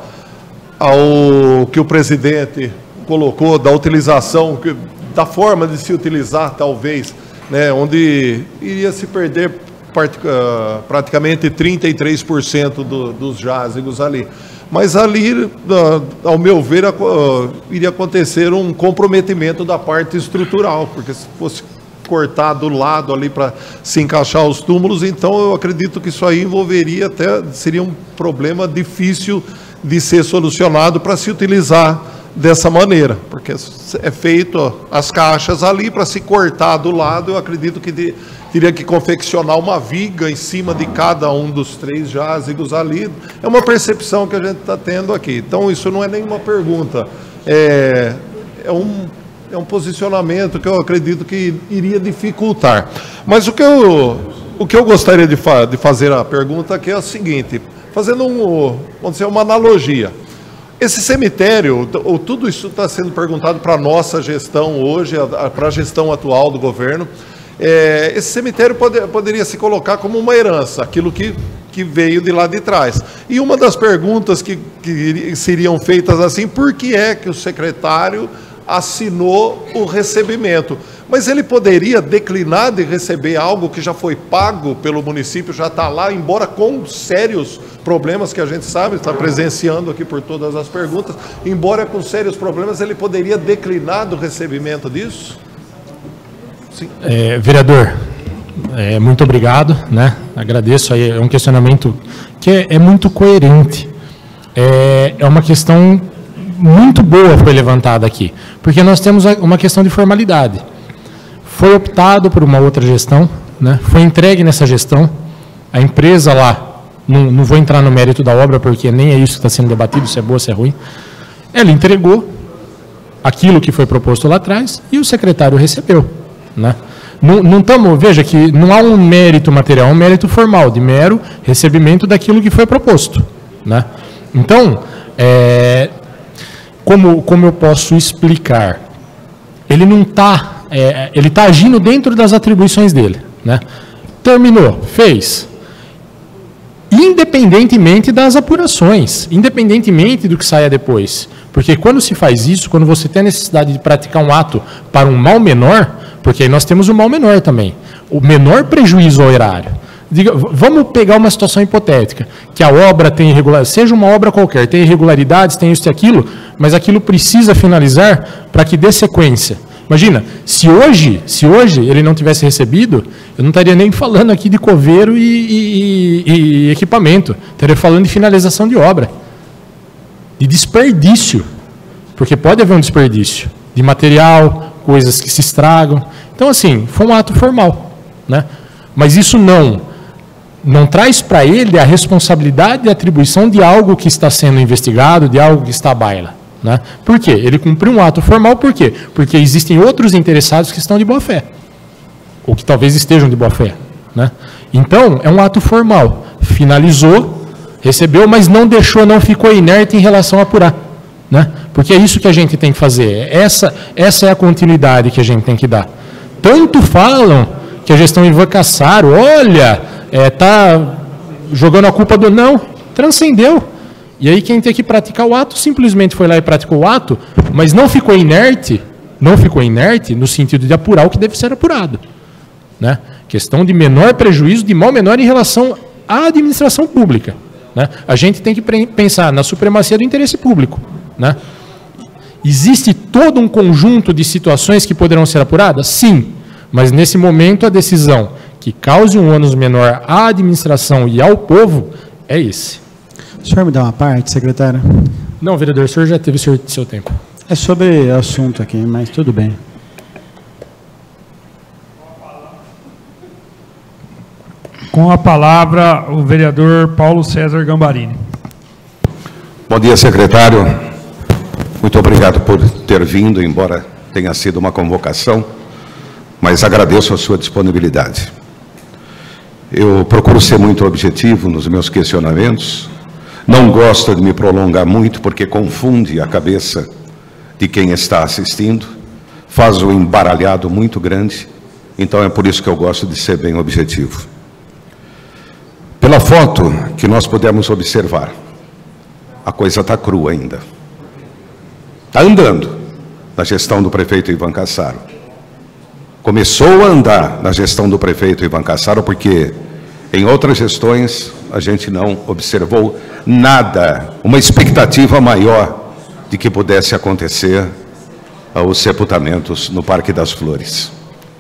ao que o presidente colocou, da utilização, da forma de se utilizar, talvez, né, onde iria se perder praticamente 33% dos jásigos ali. Mas ali, ao meu ver, iria acontecer um comprometimento da parte estrutural, porque se fosse cortar do lado ali para se encaixar os túmulos, então eu acredito que isso aí envolveria seria um problema difícil de ser solucionado para se utilizar dessa maneira, porque é feito as caixas ali para se cortar do lado. Eu acredito que teria que confeccionar uma viga em cima de cada um dos 3 jázigos ali. É uma percepção que a gente está tendo aqui. Então isso não é nenhuma pergunta, é um posicionamento que eu acredito que iria dificultar. Mas o que eu gostaria de fazer a pergunta aqui é o seguinte, fazendo vamos dizer, uma analogia. Esse cemitério, tudo isso está sendo perguntado para a nossa gestão hoje, para a gestão atual do governo. Esse cemitério poderia se colocar como uma herança, aquilo que veio de lá de trás. E uma das perguntas que seriam feitas assim, por que é que o secretário assinou o recebimento? Mas ele poderia declinar de receber algo que já foi pago pelo município, já está lá, embora com sérios problemas que a gente sabe, está presenciando aqui por todas as perguntas, embora com sérios problemas, ele poderia declinar do recebimento disso? Sim. Vereador, muito obrigado, né? Agradeço aí, é um questionamento que é muito coerente. É uma questão muito boa foi levantada aqui, porque nós temos uma questão de formalidade. Foi optado por uma outra gestão, né? Foi entregue nessa gestão, a empresa lá, não vou entrar no mérito da obra, porque nem é isso que está sendo debatido, se é boa, se é ruim, ela entregou aquilo que foi proposto lá atrás e o secretário recebeu, né? Veja que não há um mérito material, um mérito formal, de mero recebimento daquilo que foi proposto, né? Então, como eu posso explicar? Ele não está... ele está agindo dentro das atribuições dele, né? Terminou, fez. Independentemente das apurações, independentemente do que saia depois. Porque quando se faz isso, quando você tem a necessidade de praticar um ato para um mal menor, porque aí nós temos o mal menor também, o menor prejuízo ao erário. Vamos pegar uma situação hipotética, que a obra tem irregularidades, seja uma obra qualquer, tem irregularidades, tem isso e aquilo, mas aquilo precisa finalizar para que dê sequência. Imagina, se hoje ele não tivesse recebido, eu não estaria nem falando aqui de coveiro e equipamento, estaria falando de finalização de obra, de desperdício, porque pode haver um desperdício de material, coisas que se estragam. Então, assim, foi um ato formal, né? Mas isso não traz para ele a responsabilidade e atribuição de algo que está sendo investigado, de algo que está à baila, Né? Por quê? Ele cumpriu um ato formal, por quê? Porque existem outros interessados que estão de boa fé, ou que talvez estejam de boa fé. Né? Então, é um ato formal. Finalizou, recebeu, mas não deixou, não ficou inerte em relação a apurar. Né? Porque é isso que a gente tem que fazer. Essa é a continuidade que a gente tem que dar. Tanto falam que a gestão Ivan Cassaro, olha, está jogando a culpa do... Não, transcendeu. E aí quem tem que praticar o ato simplesmente foi lá e praticou o ato, mas não ficou inerte no sentido de apurar o que deve ser apurado. Né? Questão de menor prejuízo, de mal menor em relação à administração pública. Né? A gente tem que pensar na supremacia do interesse público. Né? Existe todo um conjunto de situações que poderão ser apuradas? Sim, mas nesse momento a decisão que cause um ônus menor à administração e ao povo é esse. O senhor me dá uma parte, secretário? Não, vereador, o senhor já teve seu tempo. É sobre assunto aqui, mas tudo bem. Com a palavra, o vereador Paulo César Gambarini. Bom dia, secretário. Muito obrigado por ter vindo, embora tenha sido uma convocação, mas agradeço a sua disponibilidade. Eu procuro ser muito objetivo nos meus questionamentos. Não gosto de me prolongar muito, porque confunde a cabeça de quem está assistindo, faz um embaralhado muito grande, então é por isso que eu gosto de ser bem objetivo. Pela foto que nós pudemos observar, a coisa está crua ainda. Está andando na gestão do prefeito Ivan Cassaro. Começou a andar na gestão do prefeito Ivan Cassaro, porque em outras gestões a gente não observou nada, uma expectativa maior de que pudesse acontecer os sepultamentos no Parque das Flores.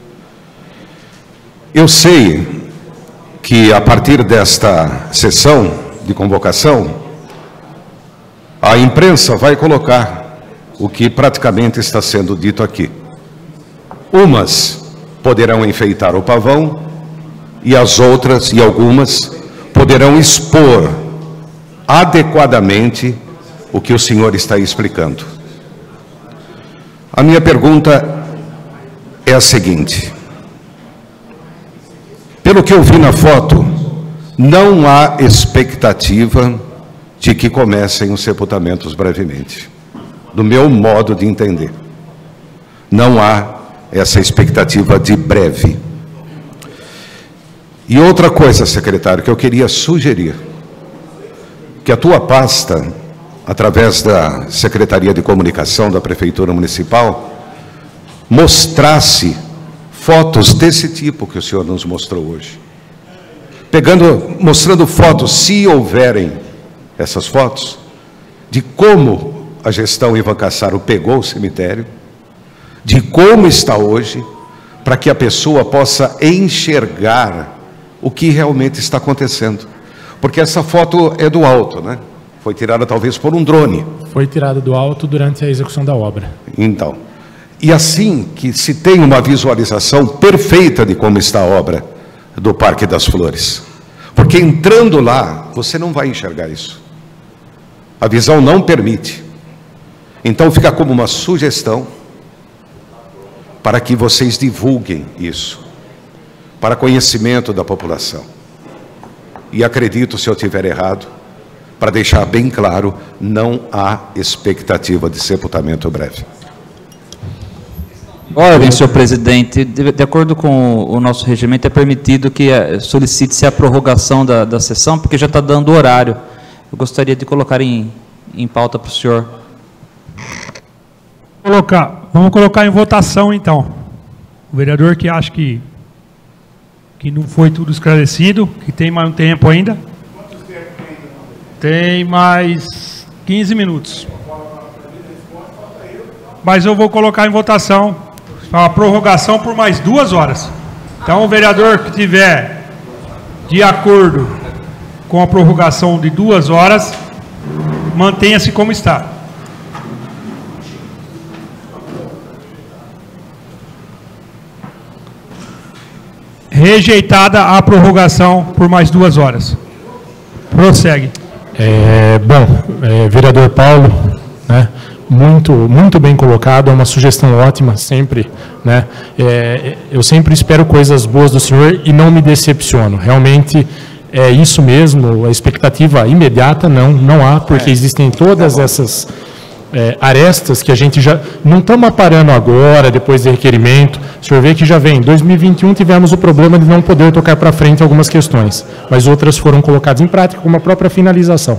Eu sei que a partir desta sessão de convocação, a imprensa vai colocar o que praticamente está sendo dito aqui. Umas poderão enfeitar o pavão e as outras, e algumas, poderão expor adequadamente o que o senhor está explicando. A minha pergunta é a seguinte: pelo que eu vi na foto, não há expectativa de que comecem os sepultamentos brevemente. Do meu modo de entender, não há essa expectativa de breve. E outra coisa, secretário, que eu queria sugerir, que a tua pasta, através da Secretaria de Comunicação da Prefeitura Municipal, mostrasse fotos desse tipo que o senhor nos mostrou hoje. Mostrando fotos, se houverem essas fotos, de como a gestão Ivan Cassaro pegou o cemitério, de como está hoje, para que a pessoa possa enxergar o que realmente está acontecendo. Porque essa foto é do alto, né? Foi tirada talvez por um drone. Foi tirada do alto durante a execução da obra. Então, e assim que se tem uma visualização perfeita de como está a obra do Parque das Flores. Porque entrando lá, você não vai enxergar isso. A visão não permite. Então fica como uma sugestão para que vocês divulguem isso, para conhecimento da população. E acredito, se eu estiver errado, para deixar bem claro, não há expectativa de sepultamento breve. Ordem, senhor presidente. De acordo com o nosso regimento, é permitido que solicite-se a prorrogação da sessão, porque já está dando horário. Eu gostaria de colocar em pauta para o senhor. Vamos colocar em votação, então. O vereador que acha que não foi tudo esclarecido, que tem mais um tempo ainda. Tem mais 15 minutos. Mas eu vou colocar em votação a prorrogação por mais 2 horas. Então, o vereador que tiver de acordo com a prorrogação de 2 horas, mantenha-se como está. Rejeitada a prorrogação por mais 2 horas. Prossegue. Vereador Paulo, né, muito bem colocado, é uma sugestão ótima, sempre, né? Eu sempre espero coisas boas do senhor e não me decepciono. Realmente é isso mesmo, a expectativa imediata não há, porque existem todas essas arestas que a gente já não estamos aparando agora, depois de requerimento. O senhor vê que já vem, em 2021 tivemos o problema de não poder tocar para frente algumas questões, mas outras foram colocadas em prática, como a própria finalização.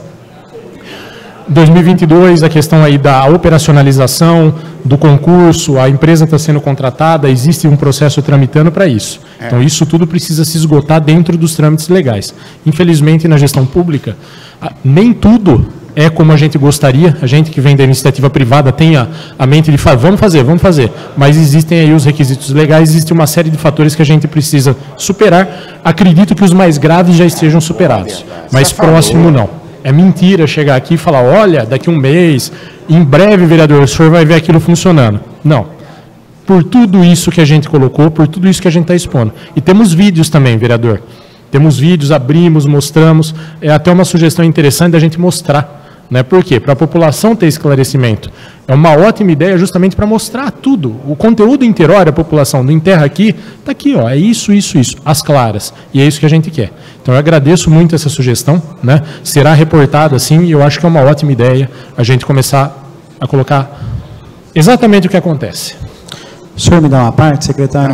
2022, a questão aí da operacionalização do concurso, a empresa está sendo contratada, existe um processo tramitando para isso. Então, isso tudo precisa se esgotar dentro dos trâmites legais. Infelizmente, na gestão pública, nem tudo é como a gente gostaria. A gente que vem da iniciativa privada tem a mente de falar, vamos fazer. Mas existem aí os requisitos legais, existe uma série de fatores que a gente precisa superar. Acredito que os mais graves já estejam superados, mas próximo não. É mentira chegar aqui e falar, olha, daqui um mês, em breve, vereador, o senhor vai ver aquilo funcionando. Não. Por tudo isso que a gente colocou, por tudo isso que a gente está expondo. E temos vídeos também, vereador. Temos vídeos, abrimos, mostramos. É até uma sugestão interessante da gente mostrar. Né? Por quê? Para a população ter esclarecimento. É uma ótima ideia justamente para mostrar tudo. O conteúdo inteiro, olha, a população do Enterra aqui, está aqui, ó, é isso, as claras. E é isso que a gente quer. Então, eu agradeço muito essa sugestão, né? Será reportada assim, e eu acho que é uma ótima ideia a gente começar a colocar exatamente o que acontece. O senhor me dá uma parte, secretário?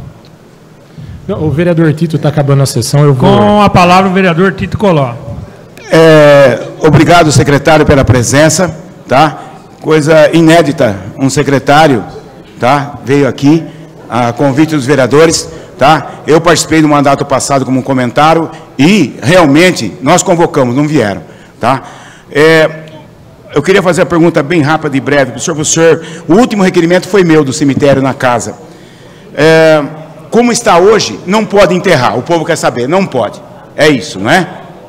Não, o vereador Tito está acabando a sessão, eu vou... Com a palavra, o vereador Tito Coló. Obrigado, secretário, pela presença, tá? Coisa inédita, um secretário, tá? Veio aqui a convite dos vereadores, tá? Eu participei do mandato passado como comentário e realmente nós convocamos, não vieram, tá? Eu queria fazer a pergunta bem rápida e breve para o senhor. O último requerimento foi meu do cemitério na casa. Como está hoje, não pode enterrar. O povo quer saber, não pode. É isso, não é?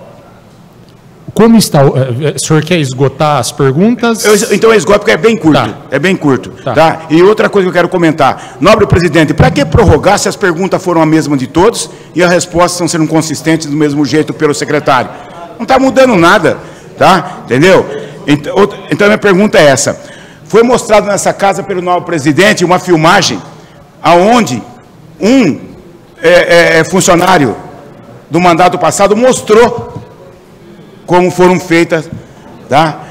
Como está? O senhor quer esgotar as perguntas? Então eu esgoto porque é bem curto. Tá. É bem curto. Tá. E outra coisa que eu quero comentar. Nobre presidente, para que prorrogar se as perguntas foram a mesma de todos e as respostas estão sendo consistentes do mesmo jeito pelo secretário? Não está mudando nada. Tá? Entendeu? Então minha pergunta é essa. Foi mostrado nessa casa pelo nobre presidente uma filmagem aonde um funcionário do mandato passado mostrou como foram feitas, tá,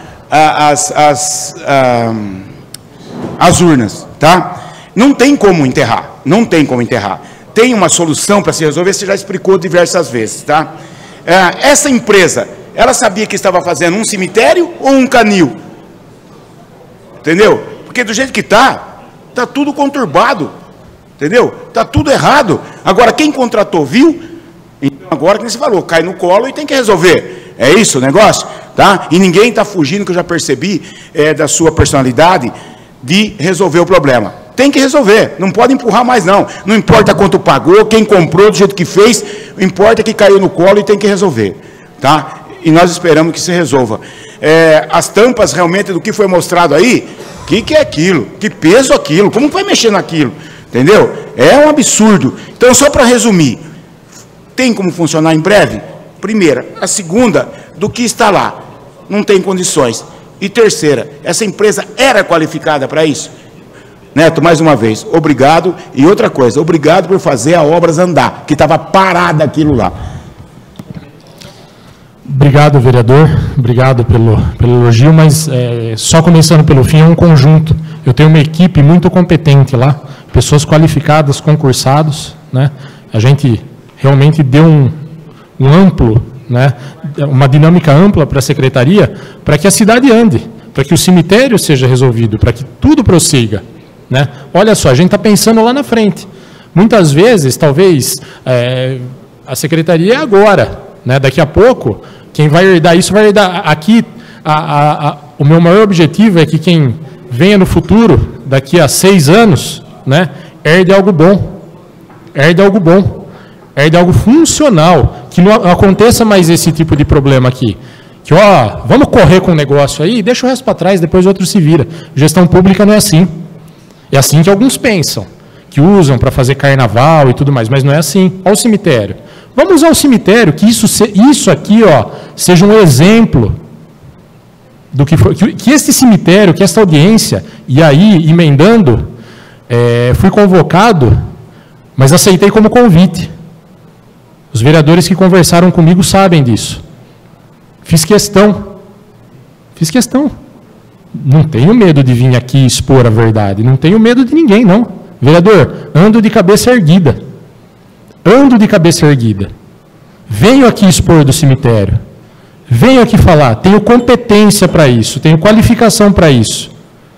as urnas, tá? Não tem como enterrar, não tem como enterrar. Tem uma solução para se resolver, você já explicou diversas vezes, tá? Essa empresa, ela sabia que estava fazendo um cemitério ou um canil? Entendeu? Porque do jeito que tá tudo conturbado, entendeu? Tá tudo errado. Agora, quem contratou, viu? Então, agora, como você falou, cai no colo e tem que resolver. É isso o negócio? Tá? E ninguém está fugindo, que eu já percebi, da sua personalidade, de resolver o problema. Tem que resolver, não pode empurrar mais não. Não importa quanto pagou, quem comprou, do jeito que fez, importa que caiu no colo e tem que resolver. Tá? E nós esperamos que se resolva. As tampas realmente do que foi mostrado aí, o que é aquilo? Que peso aquilo? Como vai mexer naquilo? Entendeu? É um absurdo. Então, só para resumir, tem como funcionar em breve? Primeira. A segunda, do que está lá, não tem condições. E terceira, essa empresa era qualificada para isso? Neto, mais uma vez, obrigado. E outra coisa, obrigado por fazer a obras andar, que estava parada aquilo lá. Obrigado, vereador. Obrigado pelo elogio, mas só começando pelo fim, é um conjunto. Eu tenho uma equipe muito competente lá, pessoas qualificadas, concursados, né? A gente realmente deu um amplo, né, uma dinâmica ampla para a secretaria, para que a cidade ande, para que o cemitério seja resolvido, para que tudo prossiga, né? Olha só, a gente está pensando lá na frente. Muitas vezes, talvez, a secretaria é agora, né? Daqui a pouco, quem vai herdar isso vai herdar. Aqui, o meu maior objetivo é que quem venha no futuro, daqui a 6 anos, né, herde algo bom, herde algo bom. É de algo funcional, que não aconteça mais esse tipo de problema aqui. Que, ó, vamos correr com o negócio aí, deixa o resto para trás, depois o outro se vira. Gestão pública não é assim. É assim que alguns pensam, que usam para fazer carnaval e tudo mais, mas não é assim. Olha o cemitério. Vamos usar o cemitério, que isso aqui, ó, seja um exemplo do que foi, que este cemitério, que esta audiência, e aí, emendando, fui convocado, mas aceitei como convite. Os vereadores que conversaram comigo sabem disso. Fiz questão. Não tenho medo de vir aqui expor a verdade, não tenho medo de ninguém, não. Vereador, ando de cabeça erguida. Venho aqui expor do cemitério. Venho aqui falar, tenho competência para isso, tenho qualificação para isso.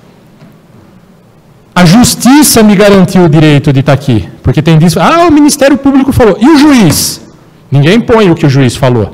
A justiça me garantiu o direito de estar aqui, porque tem disso, o Ministério Público falou, e o juiz? Ninguém põe o que o juiz falou.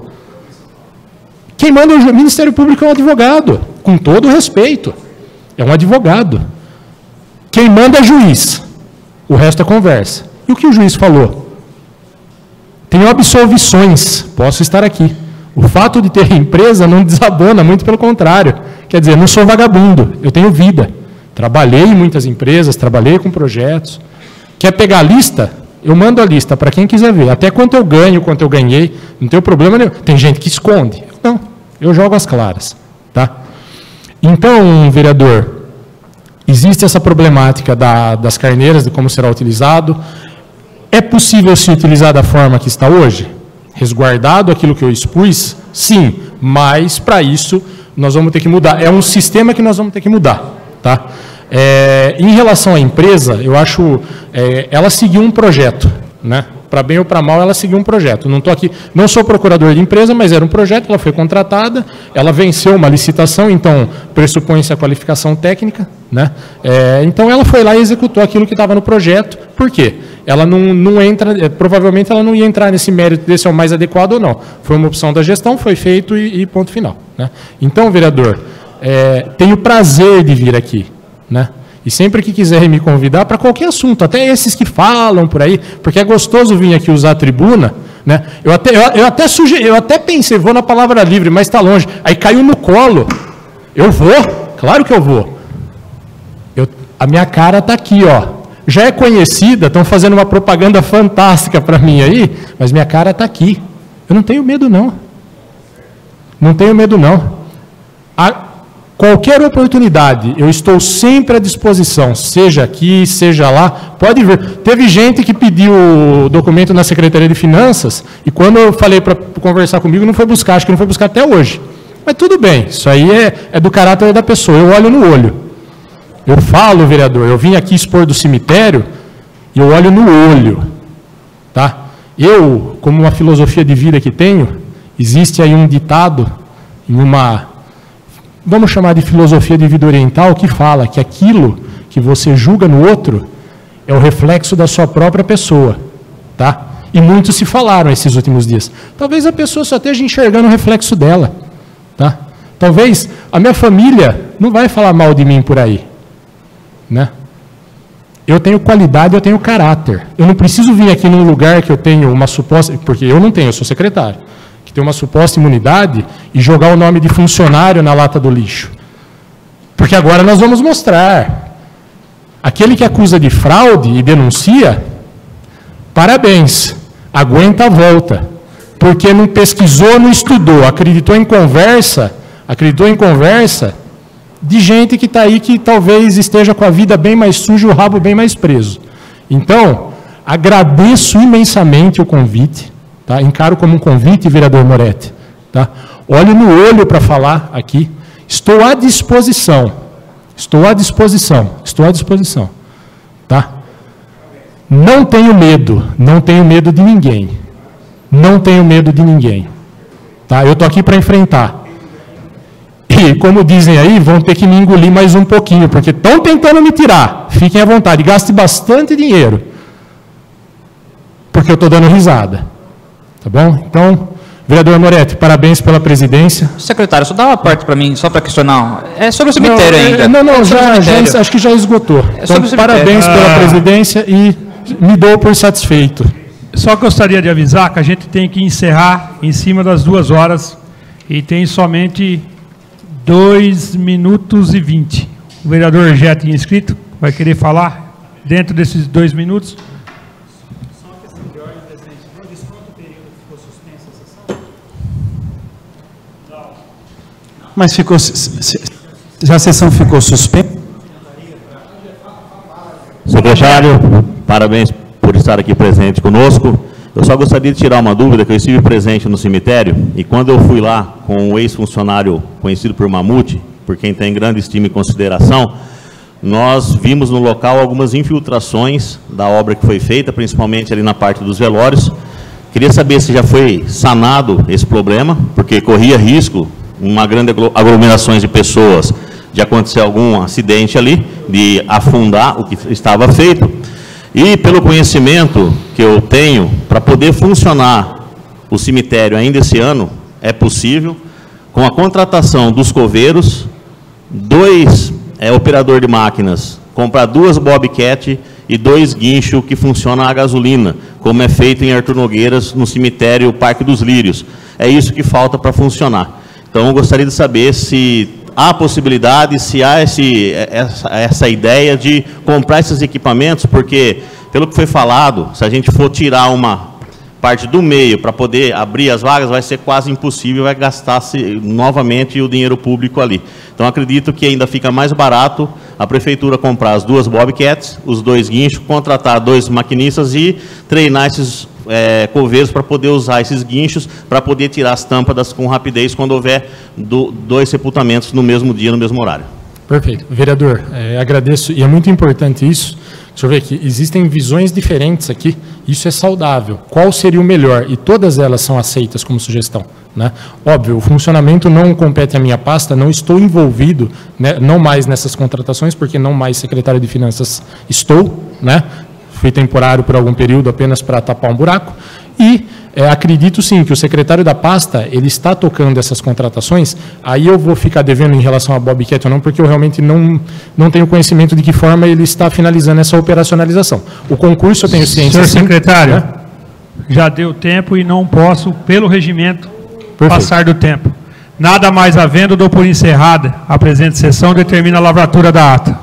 Quem manda o Ministério Público é um advogado, com todo o respeito, é um advogado. Quem manda é juiz, o resto é conversa. E o que o juiz falou? Tenho absolvições, posso estar aqui. O fato de ter empresa não desabona, muito pelo contrário. Quer dizer, não sou vagabundo, eu tenho vida. Trabalhei em muitas empresas, trabalhei com projetos. Quer pegar a lista? Eu mando a lista para quem quiser ver. Até quanto eu ganho, quanto eu ganhei, não tem problema nenhum. Tem gente que esconde. Não, eu jogo as claras. Tá? Então, vereador, existe essa problemática das carneiras, de como será utilizado. É possível se utilizar da forma que está hoje? Resguardado aquilo que eu expus? Sim, mas para isso nós vamos ter que mudar. É um sistema que nós vamos ter que mudar. Tá? Em relação à empresa, eu acho, ela seguiu um projeto, né? Para bem ou para mal, ela seguiu um projeto. Não estou aqui, não sou procurador de empresa, mas era um projeto, ela foi contratada, ela venceu uma licitação, então pressupõe-se a qualificação técnica, né? Então ela foi lá e executou aquilo que estava no projeto. Por quê? Ela não entra, provavelmente ela não ia entrar nesse mérito desse é o mais adequado ou não. Foi uma opção da gestão, foi feito e ponto final, né? Então, vereador, tenho prazer de vir aqui, né? E sempre que quiserem me convidar para qualquer assunto, até esses que falam por aí, porque é gostoso vir aqui usar a tribuna, né? Eu até pensei, vou na palavra livre, mas está longe. Aí caiu no colo. Eu vou, claro que eu vou. A minha cara está aqui, ó. Já é conhecida, estão fazendo uma propaganda fantástica para mim aí, mas minha cara está aqui. Eu não tenho medo, não. Não tenho medo, não. Qualquer oportunidade, eu estou sempre à disposição, seja aqui, seja lá, pode vir. Teve gente que pediu o documento na Secretaria de Finanças, e quando eu falei para conversar comigo, não foi buscar, acho que não foi buscar até hoje. Mas tudo bem, isso aí é do caráter da pessoa, eu olho no olho. Eu falo, vereador, eu vim aqui expor do cemitério, e eu olho no olho. Tá? Eu, como uma filosofia de vida que tenho, existe aí um ditado, em uma... vamos chamar de filosofia de vida oriental, que fala que aquilo que você julga no outro é o reflexo da sua própria pessoa. Tá? E muitos se falaram esses últimos dias. Talvez a pessoa só esteja enxergando o reflexo dela. Tá? Talvez a minha família não vai falar mal de mim por aí. Né? Eu tenho qualidade, eu tenho caráter. Eu não preciso vir aqui num lugar que eu tenho uma suposta... porque eu não tenho, eu sou secretário. Tem uma suposta imunidade e jogar o nome de funcionário na lata do lixo. Porque agora nós vamos mostrar. Aquele que acusa de fraude e denuncia, parabéns, aguenta a volta. Porque não pesquisou, não estudou, acreditou em conversa de gente que está aí que talvez esteja com a vida bem mais suja, o rabo bem mais preso. Então, agradeço imensamente o convite. Tá? Encaro como um convite, vereador Moretti. Tá? Olhe no olho para falar aqui. Estou à disposição. Tá? Não tenho medo de ninguém. Tá? Eu estou aqui para enfrentar. E, como dizem aí, vão ter que me engolir mais um pouquinho, porque estão tentando me tirar. Fiquem à vontade, gaste bastante dinheiro. Porque eu estou dando risada. Tá bom? Então, vereador Moretti, parabéns pela presidência. Secretário, só dá uma parte para mim, só para questionar. É sobre o cemitério ainda. Já, acho que já esgotou. Então, parabéns pela presidência e me dou por satisfeito. Só gostaria de avisar que a gente tem que encerrar em cima das 2 horas e tem somente 2 minutos e 20. O vereador já tinha inscrito, vai querer falar dentro desses 2 minutos. Mas ficou, já a sessão ficou suspensa? Secretário, parabéns por estar aqui presente conosco. Eu só gostaria de tirar uma dúvida, que eu estive presente no cemitério, e quando eu fui lá com o ex-funcionário conhecido por Mamute, por quem tem grande estima e consideração, nós vimos no local algumas infiltrações da obra que foi feita, principalmente ali na parte dos velórios. Queria saber se já foi sanado esse problema, porque corria risco, uma grande aglomeração de pessoas, de acontecer algum acidente ali, de afundar o que estava feito. E pelo conhecimento que eu tenho, para poder funcionar o cemitério ainda esse ano, é possível, com a contratação dos coveiros, 2 operador de máquinas, comprar 2 Bobcat e 2 guinchos que funcionam a gasolina, como é feito em Arthur Nogueiras, no cemitério Parque dos Lírios. É isso que falta para funcionar. Então, eu gostaria de saber se há possibilidade, se há essa ideia de comprar esses equipamentos, porque, pelo que foi falado, se a gente for tirar uma parte do meio para poder abrir as vagas, vai ser quase impossível, vai gastar-se novamente o dinheiro público ali. Então, acredito que ainda fica mais barato a prefeitura comprar as 2 Bobcats, os 2 guinchos, contratar 2 maquinistas e treinar esses coveiros para poder usar esses guinchos, para poder tirar as tampas com rapidez quando houver 2 sepultamentos no mesmo dia, no mesmo horário. Perfeito. Vereador, agradeço, e é muito importante isso. Deixa eu ver aqui, existem visões diferentes aqui, isso é saudável. Qual seria o melhor? E todas elas são aceitas como sugestão, né? Óbvio, o funcionamento não compete à minha pasta, não estou envolvido, né, não mais nessas contratações, porque não mais secretário de Finanças estou, né? Fui temporário por algum período apenas para tapar um buraco, e acredito sim que o secretário da pasta, ele está tocando essas contratações. Aí eu vou ficar devendo em relação a Bobcat ou não, porque eu realmente não tenho conhecimento de que forma ele está finalizando essa operacionalização. O concurso eu tenho ciência. Senhor secretário, né? Já deu tempo e não posso, pelo regimento, Perfeito. Passar do tempo. Nada mais havendo, dou por encerrada a presente sessão, determina a lavratura da ata.